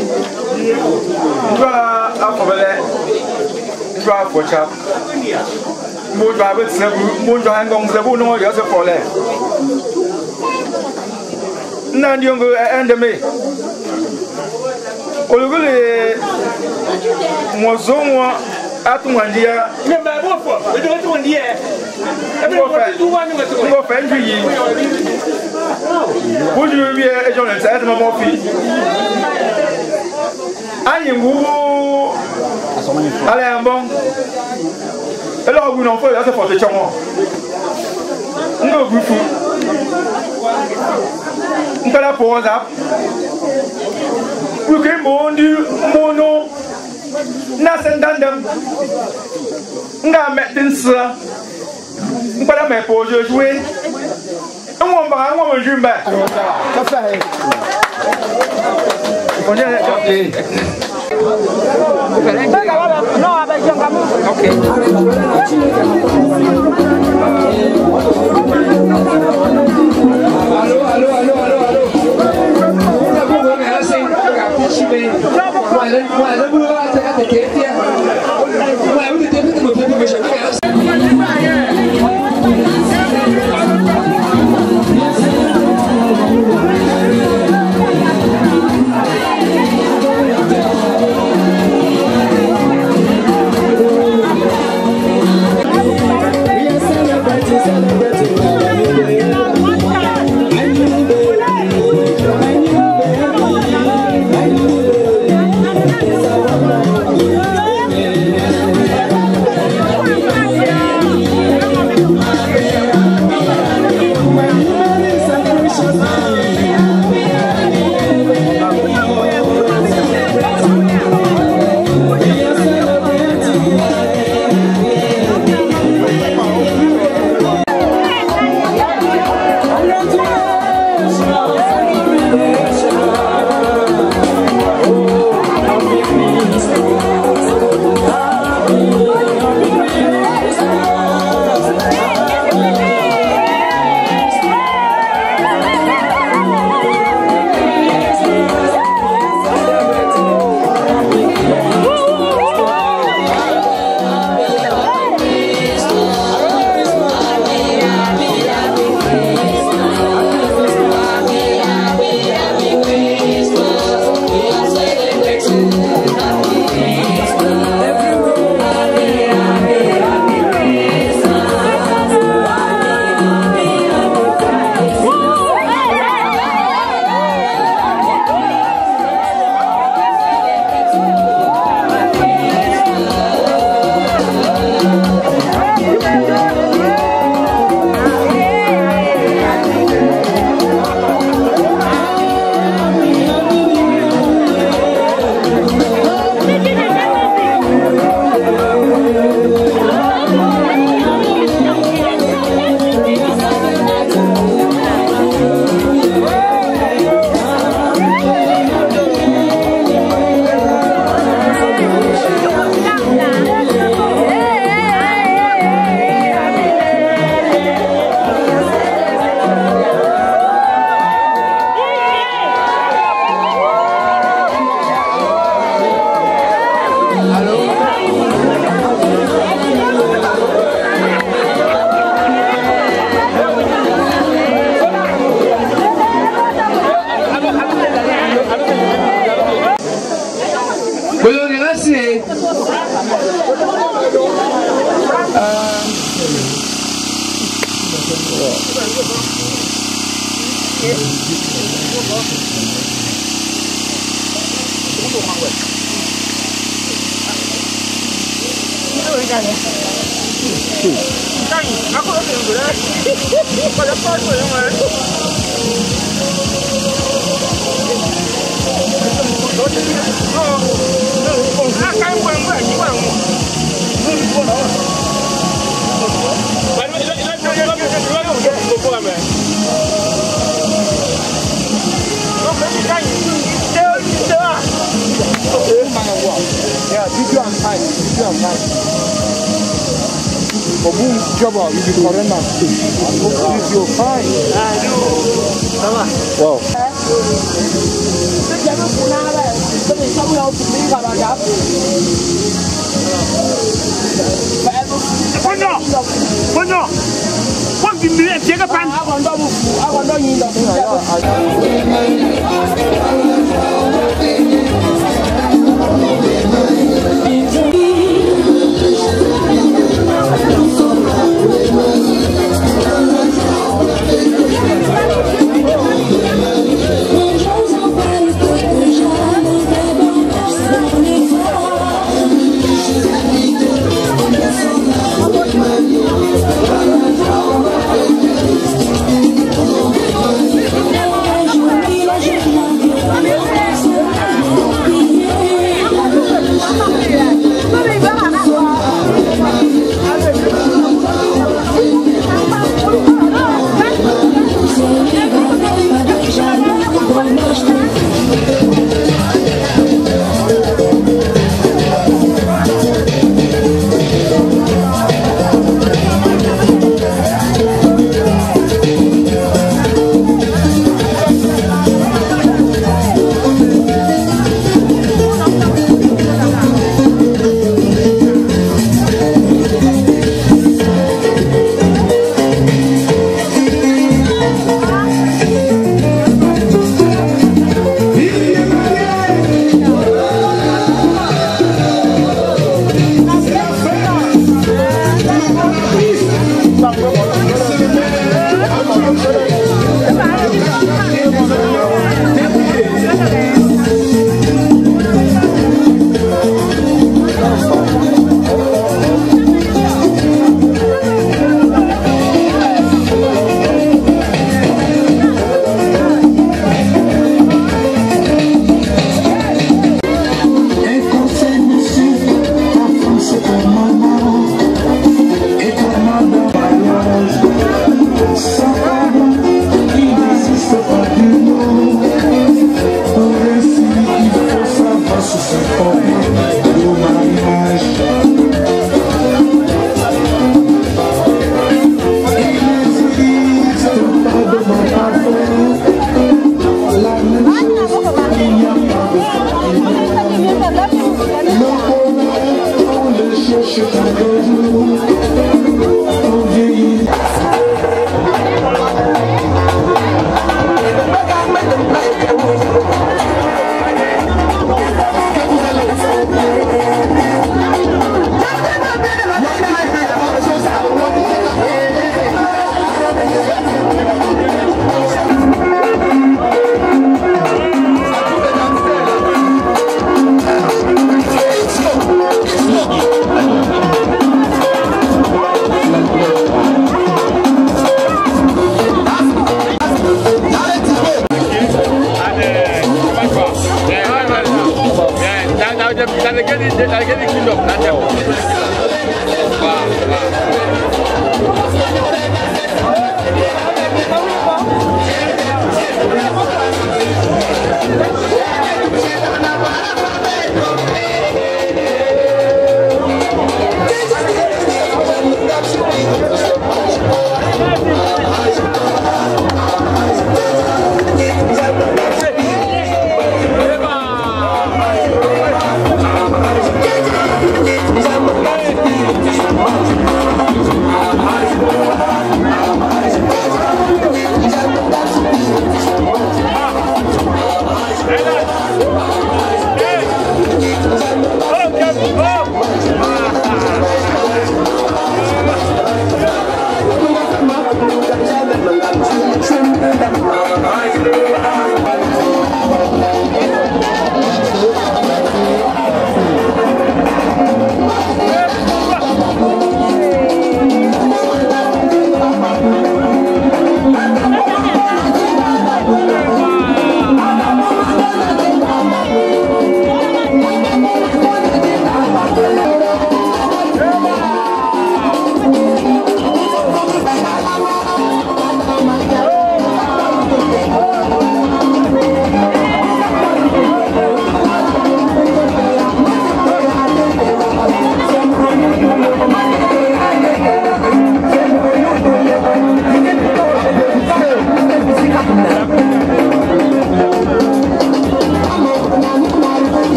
Twa afobele. Twa fo chap. Mujwa be tsebu, mujwa ngong tsebu no yo se fo le. Na ndi ngo ende me. Olugule mozonwa atumwandia memba bofo edo atumwandia ebe ko tu wani ngato ko fa nji yi buju bi e jona sa atuma mo fi ayi nguwo ala mbon elo ogun no fo ya se fo te chomo ngo gufu ntala poza uke mondi mono na sendandam nga metin sa ngpada me po jo jwe nwo mba nwo mo jumba ka fa he onye okay no abejonga mu okay allo allo allo allo allo una buona nella senta capisci bene guarda guarda buona te te che ti guarda uno te te mo te mo c'è Job out, you be correct now. You're fine. I do. Wow. Bueno, bueno. Quanto de milhões chega para? Agora não, agora não ainda. Thank you.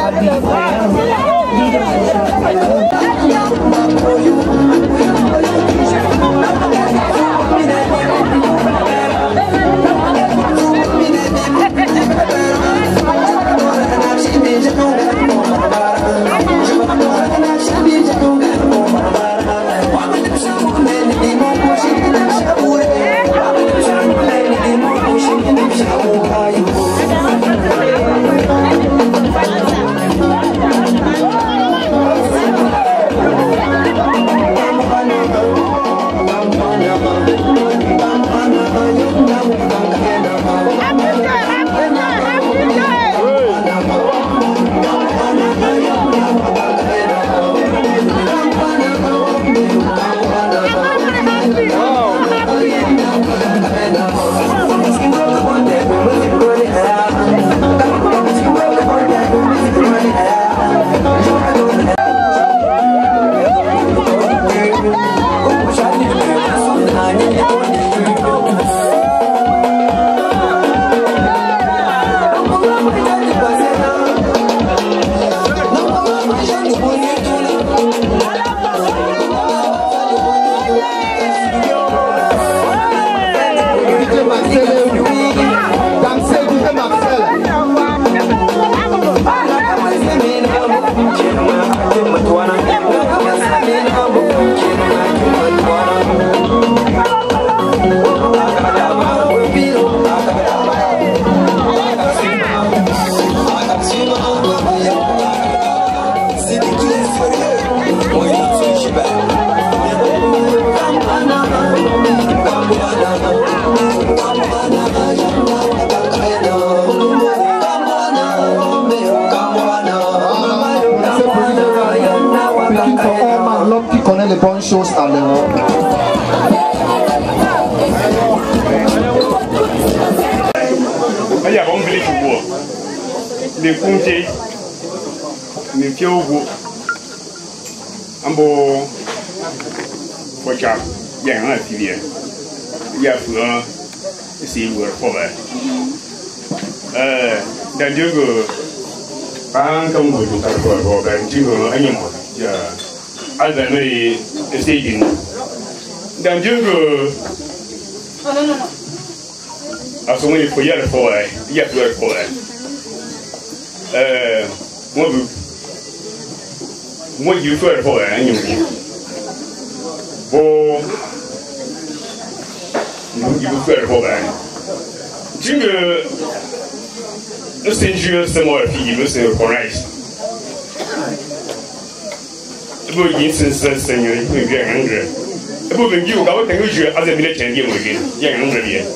Les bonnes choses à l'heure. Il y a bon village au bois. Les comtés, les pieds au bout. Un beau. Voilà, il y a un affilié. Il y a un. C'est une forêt. Euh, dans Dieu, pas comme vous, vous avez quoi, ben, tu veux un animal. Alzheimer est staging. Dans Dieu que. Non, non, non, non. À ce moment, il faut y aller pour elle. Il y a plus de forêt. Euh. Moi, moi, il faut aller pour elle. Bon. Il faut aller pour elle. Tu veux. Le Seigneur, c'est moi, fille, le Seigneur, correct. Bo yin sin sin sin yuri mi bi an ngre e bo ben gi o ga wo tan ju aze mi le chen di mo gi ya an ngre bi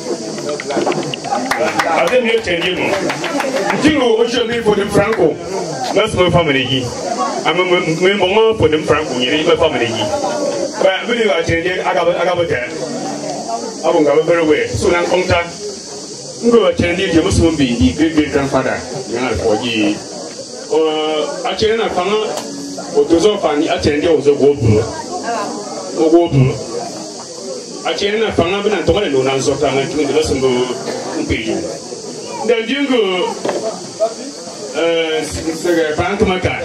aze mi le chen di mo ti o o je mi for the franco that's my family gi am me mo mo for the franco ni my family gi ba bi ni ga chen di aga aga bo te abun ga very well so nan konta ngo chen di je mo so bi di great great grandfather ya ko gi o a chen na fanga Otozo fani atende ozo gobu. O gobu. Achene na fanga bina tongale no na nzota na kinga de sembo umpeju. Dan dingo eh sege panto maka.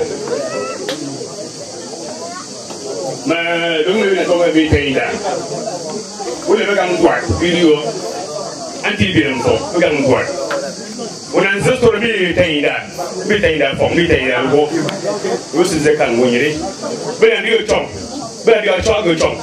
Ma dongo na tongale bi tenda. Ole bega mkwat video anti bi mfo bega mkwat. Una nzito bi tenda. Bi tenda fo bi tenda go. Wo si ze kan wonyere. Bela ndi o chom. Bela ndi o chom go chom.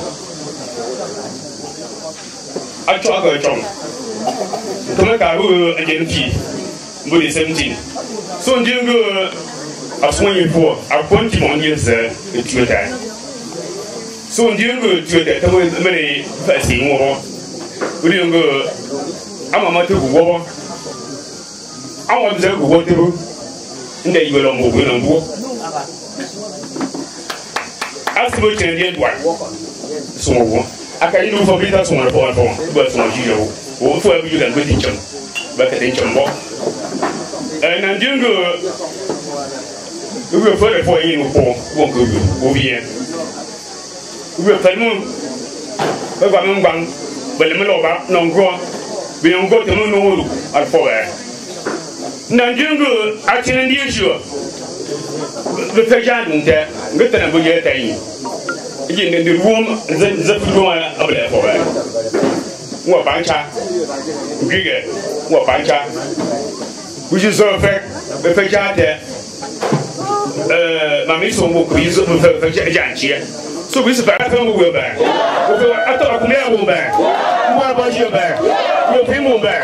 A chom go chom. Toma ka ru agenti. Mbodi seventeen. So ndingo aswanye fo aponti mo nyese etueta. So ndingo tueta tamo mere fasi wo. Ndingo amama to go. Àwọn ọ̀dọ́ ẹ̀kọ́ wọ́n tẹ́rù ndé ìwé lọ́mọ ògùn náà bú. Asibó tiẹ̀ ní ẹ̀dùn àyè sọ̀rọ̀ wọ́n. Akayé ní wọ́n fi ta sọ̀rọ̀ fọwọ́ fọwọ́ bá sọ̀rọ̀ yíyọ o. Òwò fún ẹbí yóò dàgbé ti nkyẹn bá kẹ̀tẹ̀ nkyẹn bọ́. Ẹ̀ nàìjíríà ń gbé ìwé fẹ́rẹ̀ fọ́ ẹ̀yìn nìkọ́ wọ́n kò wí òbí yẹn. Ìwé fẹ́rẹ̀ mú bẹ́ẹ̀ gbà mí ń gbà bẹ̀lẹ̀ mi lọ́ba nà ń gbọ́ bẹ̀yẹ̀ ń gbọ́ tẹ̀mú ní wọ́n àfọwọ́ ẹ̀. Nanjungu atini ndiye be fe ja dun te ngata na bu ye tayi yin de room ze ze room abla fo ba wo bancha ngige wo bancha bu ji so fe be fe ja te euh ma mi so mo ku yizo be fe ja ja chi so bi se fa fa mo wo ba o fe ato ku me wo ba mo ba ji ba yo pe mo ba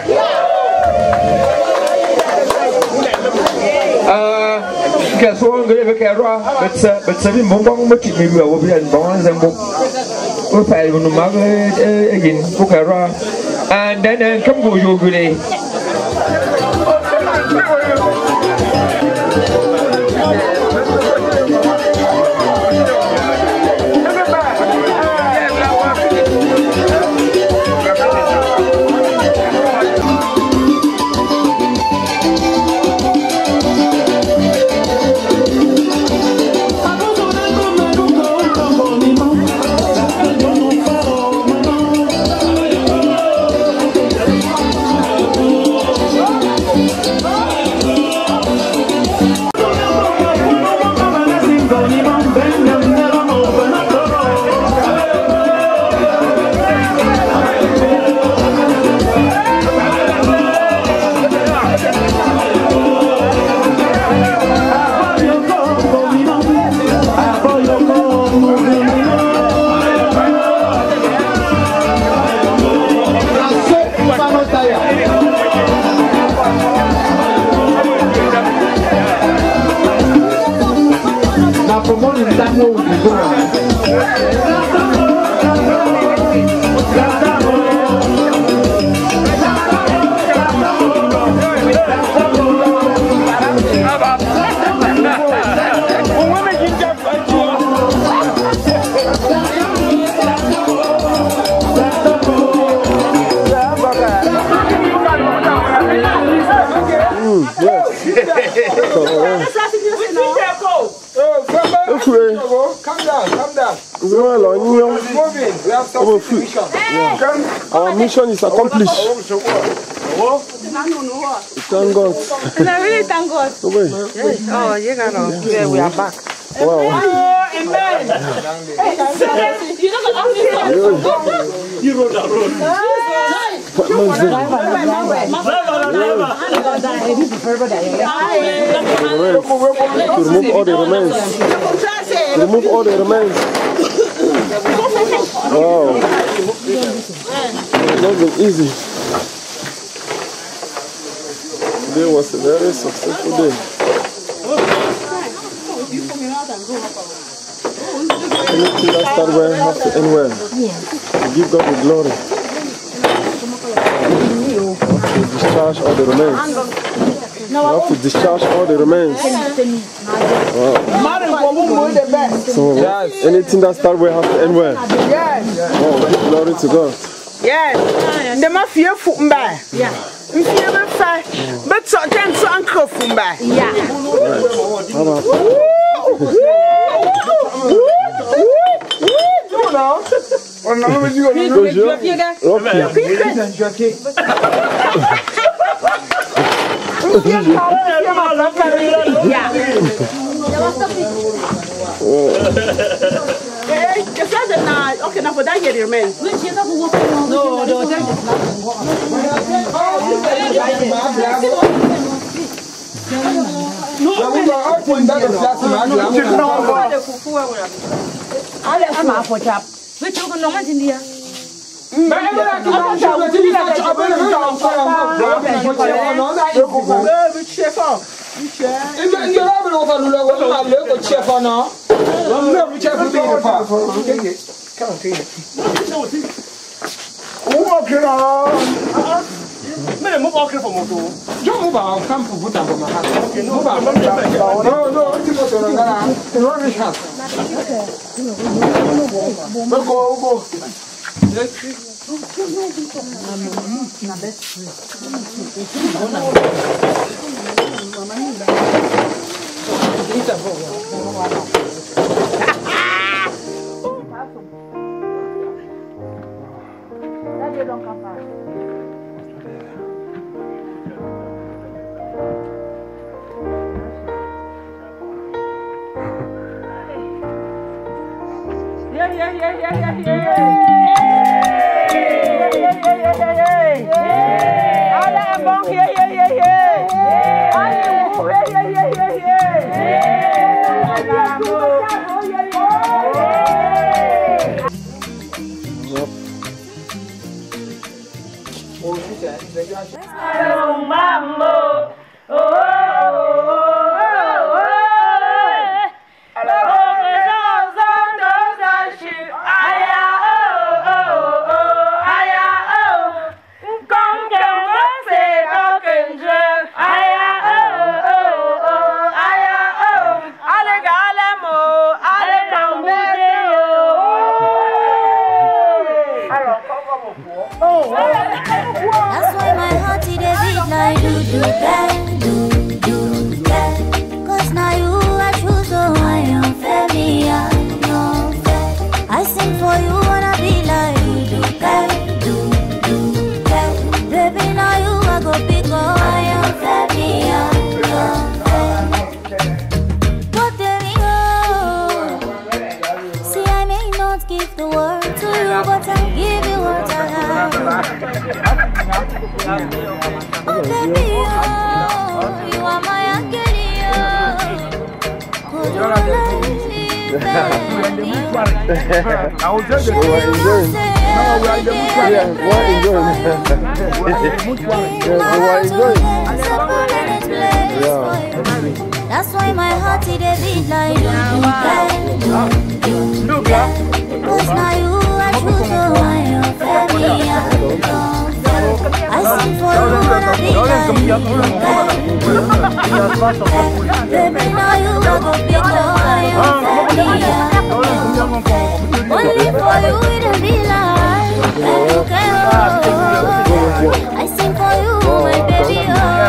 ah ke so ngere be ke ro bet sa bet sa bi mo ngong mo ti mi wo bi an bon zan bo o fa no ma e yin bu ke ro and then come go yo gure Our mission is accomplished. Thank God. I really thank God. Yes. Oh, you got on. Yeah, we are back. Wow. Oh, amen. You know You wrote that road. To remove all the remains. Remove all the remains. Wow. It's not been easy. Today was a very successful day. Anything that starts well has to end well. To give God the glory. To discharge all the remains. You have to discharge all the remains. Wow. So yes. Anything that starts well has to end well. Yes. Oh, give glory to God. Yes. The mafia fumba. Yeah. If you ever fight, but so can so uncle fumba. Yeah. On a envie okay, now for that get your man. No, no, Mais moi pas pour mon tour. Je m'en vais en camp pour vous t'avoir ma carte. Non, non, tu peux te regarder. Tu vois mes cartes. Go, go, go. That's why my heart is a bit like do do that, do do that. Cause now you are true, so I am fair, me I know fair. I sing for you, wanna be like do do that, do do that. Baby, now you are go big, oh I am fair, me I know fair. But there we go. See, I may not give the word to you, but I'll give you what I have. Oh baby, oh, you are my angel, oh. You're a lady, I will tell you, we're enjoying. No, we are enjoying. Yeah, we're enjoying. We're enjoying. Yeah. That's why my heart is a bit like do do do. Cause now you are true, so I am fair. I sing for you, wanna be like baby, now you are go big, oh I am fair. Only for you it'll be like I sing for you, my baby,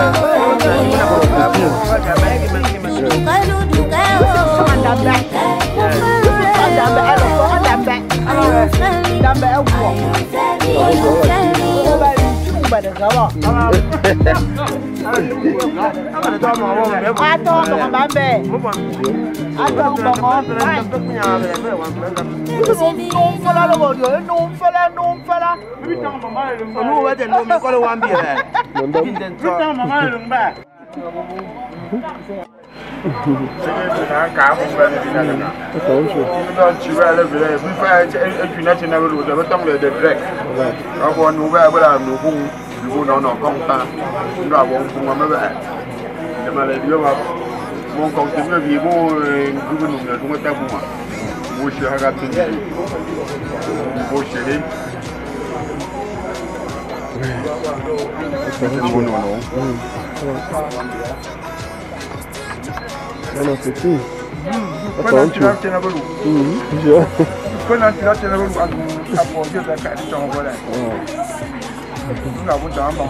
Non, c'est tout. Attends, tu vas tenir le loup. Quand tu vas tenir le loup, tu vas porter la carte de ton volet. Tu vas vous donner un bon.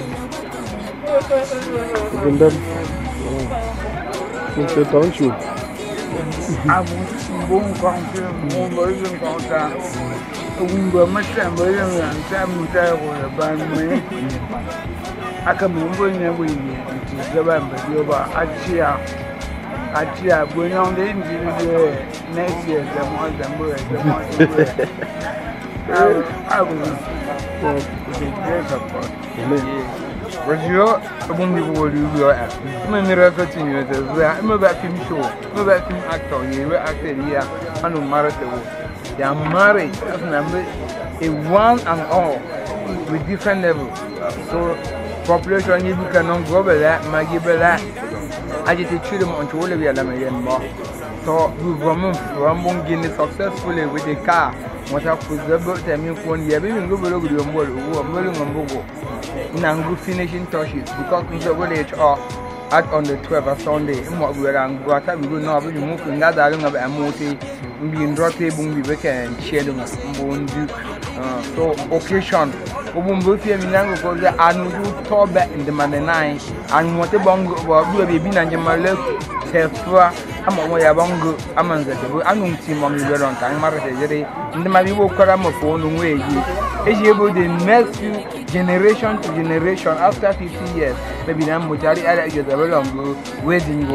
C'est un chou. Ah, bon, quand tu es bon, quand tu as un bon matin, tu as un bon matin, aka mungo nyamwe ni zaba mbioba achia achia bueno de ndiri next year the more the more the more I will the grace of God. Radio abun bi wo ri yo a me mi ra ka tin yo te za me ba film show me ba film actor ye we actor here anu marate wo ya marriage as number a one and all with different levels. So population you can go bela magi bela agite chudum onto all we are lamien mo so we from from getting successfully with the car what I could about them one year we go below the mall who are mulling on bogo nangu finishing touches because we village are at on the twelfth of Sunday in what we are and what we will not be moving that along of a multi being brought a boom we can share them so occasion Obumbo fi mi nango ko ze anu tobe in the man nine and what bongo wa bi bi na njemale tefwa ama mo ya bongo amanza de anu ti mo mi weron kan mara de jere ndi ma bi bo kwara mo fo no nwe yi eji ebo the next few generation to generation after fifty years maybe na mo jari ara je de longo wedding go right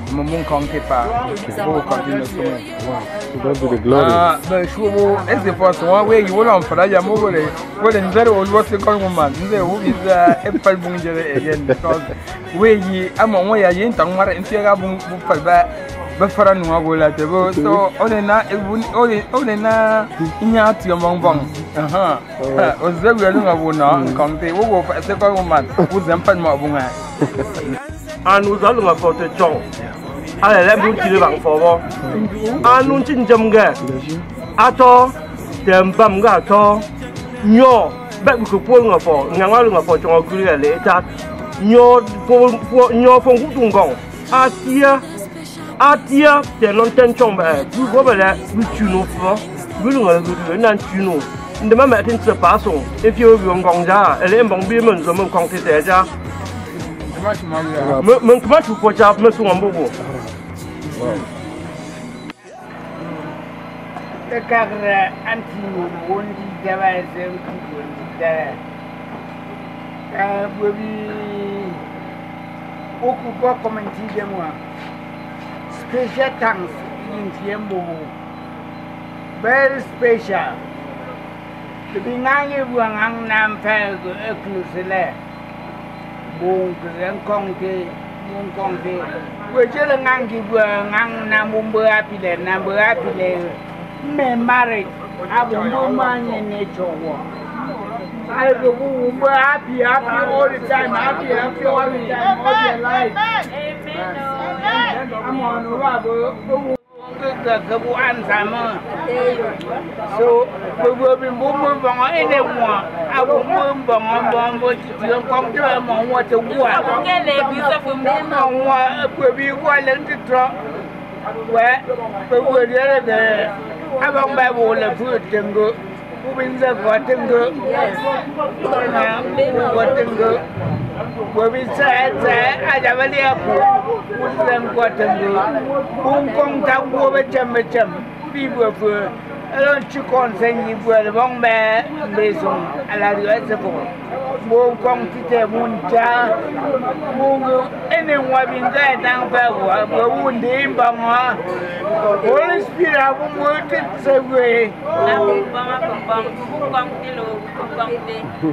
mon compte pas. Pour continuer le sommet. To God be the glory. Ah, ben je vous est the first one way you will on for ya mo le. Well in zero was what second woman. Nze who is a pal bunjere again because we yi am on ya yin tang mara intiga bun bu pal ba ba fara nu ngola te bo so onena onena inya ti among bong. Aha. O zebu lu ngabuna compte wo go second woman. Wo zampan mo bunga. Anu zalu nga foto chong. Ale le bu ti bang fo bo. Anu chin jam ga. Ato dem bam ga to. Nyo ba ku ko nga fo. Nga nga lu nga fo chong ku le le ta. Nyo fo fo nyo fo ku tung gong. Atia atia te non ten chong ba. Bu go ba le bu chu no fo. Bu lu nga lu nan chu no. Ndema ma tin se pa so. If you yong gong ja, ele mbong bi men zo men kong ti te ja. Men comment tu peux dire mais sur un bobo. Le cadre anti on dit devait c'est un petit peu euh oui beaucoup pas commenter de moi. Special thanks in Tiembo. Very special. Le bingange buang nam fer exclusile. Buông cái con kia buông con kia vừa chứ là ngang kia vừa ngang nam buông bữa api le nam bữa api le mẹ married abu bữa mà nhẹ nhẹ chọwo ai cứ buông bữa api api all the time api api all the time all your life I'm on wa bữa buông cái cái buông ăn sao mà so bữa bữa mình buông bữa bằng ở đây mà à buông bữa bằng bằng bữa chuyện con chơi mà hoa châu hoa cái này bị sao phụ nữ mà hoa bữa bị hoa lớn thì trọ vậy bữa bữa đấy là à bằng bài bộ là phụ từng cái phụ bình giờ có từng cái mà có từng cái bữa bị sai sai à giờ bây giờ phụ phụ làm có từng cái buông con thằng bữa bị chậm bị chậm bị bữa vừa alors tu conseilles ni pour le bon ben maison à la rue c'est bon bon comme tu t'es monta bon ene moi bien ça dans faire quoi bon ndé mbanga on inspire pour moi tout c'est vrai la mbanga mbanga pour comme tu le comme tu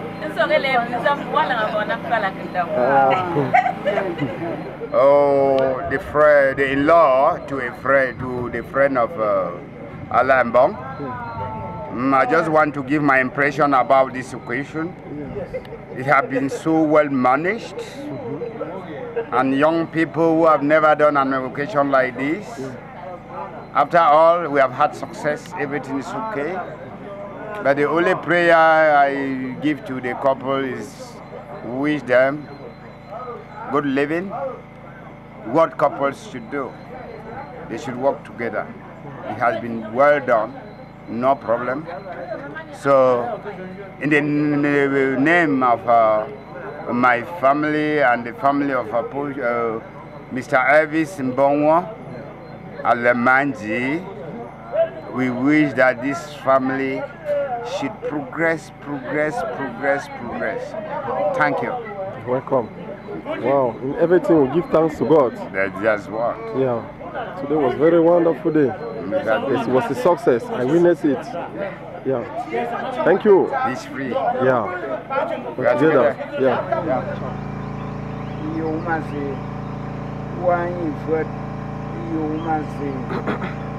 Oh, the friend, the in-law to a friend, to the friend of uh, Alain Mbong. Mm, I just want to give my impression about this occasion. It has been so well managed, and young people who have never done an occasion like this. After all, we have had success. Everything is okay. But the only prayer I give to the couple is wish them good living. What couples should do, they should work together. It has been well done, no problem. So, in the name of uh, my family and the family of uh, uh, Mister Elvis Mbongwa Alemanji, we wish that this family should progress, progress, progress, progress. Thank you. Welcome. Wow, in everything we give thanks to God. That's just what. Yeah. Today was a very wonderful day. It was a success. I witnessed it. Yeah. Thank you. It's free. Yeah. We're together. Yeah. You must say, one foot, you must say.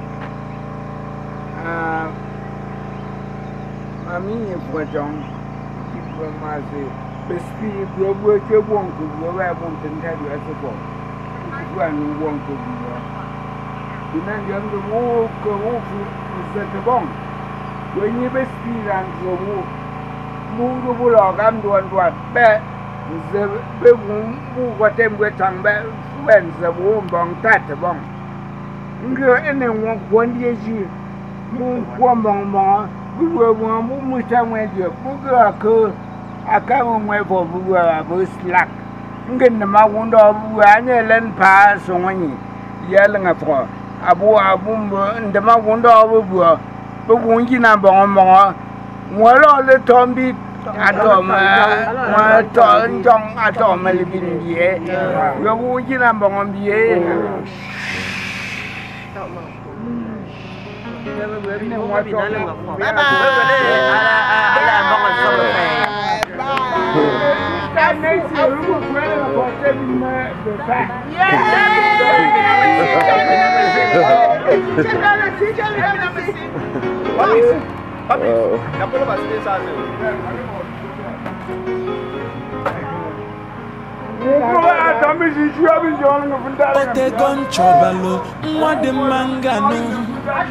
I mean, if we're done, people must say. The speed will work your won't go where I want to tell you as a boy. If you are no one to be there. The man you have to walk is at the bone. When you best speed and go move, move the bullock and do what bad. The big move what them with on bed when the womb bong tat the bong. Girl, anyone one year, move one bong more. We were one move somewhere, your booger occur. I can't wait for a bus slack. Get the mouth of Anne pass on yelling at her. A boy, a boom, and the mouth of a boy, but won't you number on more. Well, all the Tomby Atom, one ton, young atom, Melvin, yeah. You're walking among on the air. Otegon chobalo, mwade mangano.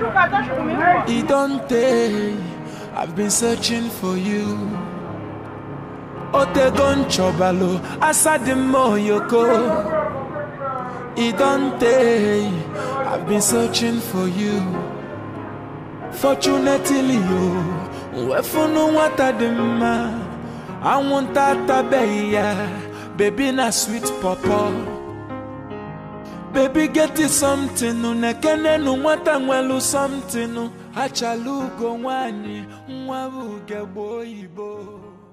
Idonte, I've been searching for you. Otegon chobalo, asade moyoko. Idonte, I've been searching for you. Fortunately, you, wefunu watadema. I want that baby, baby na sweet papa. Baby get it something, no nekene no wata nwelu something no. Hachalugo wani, mwabu gebo ibo.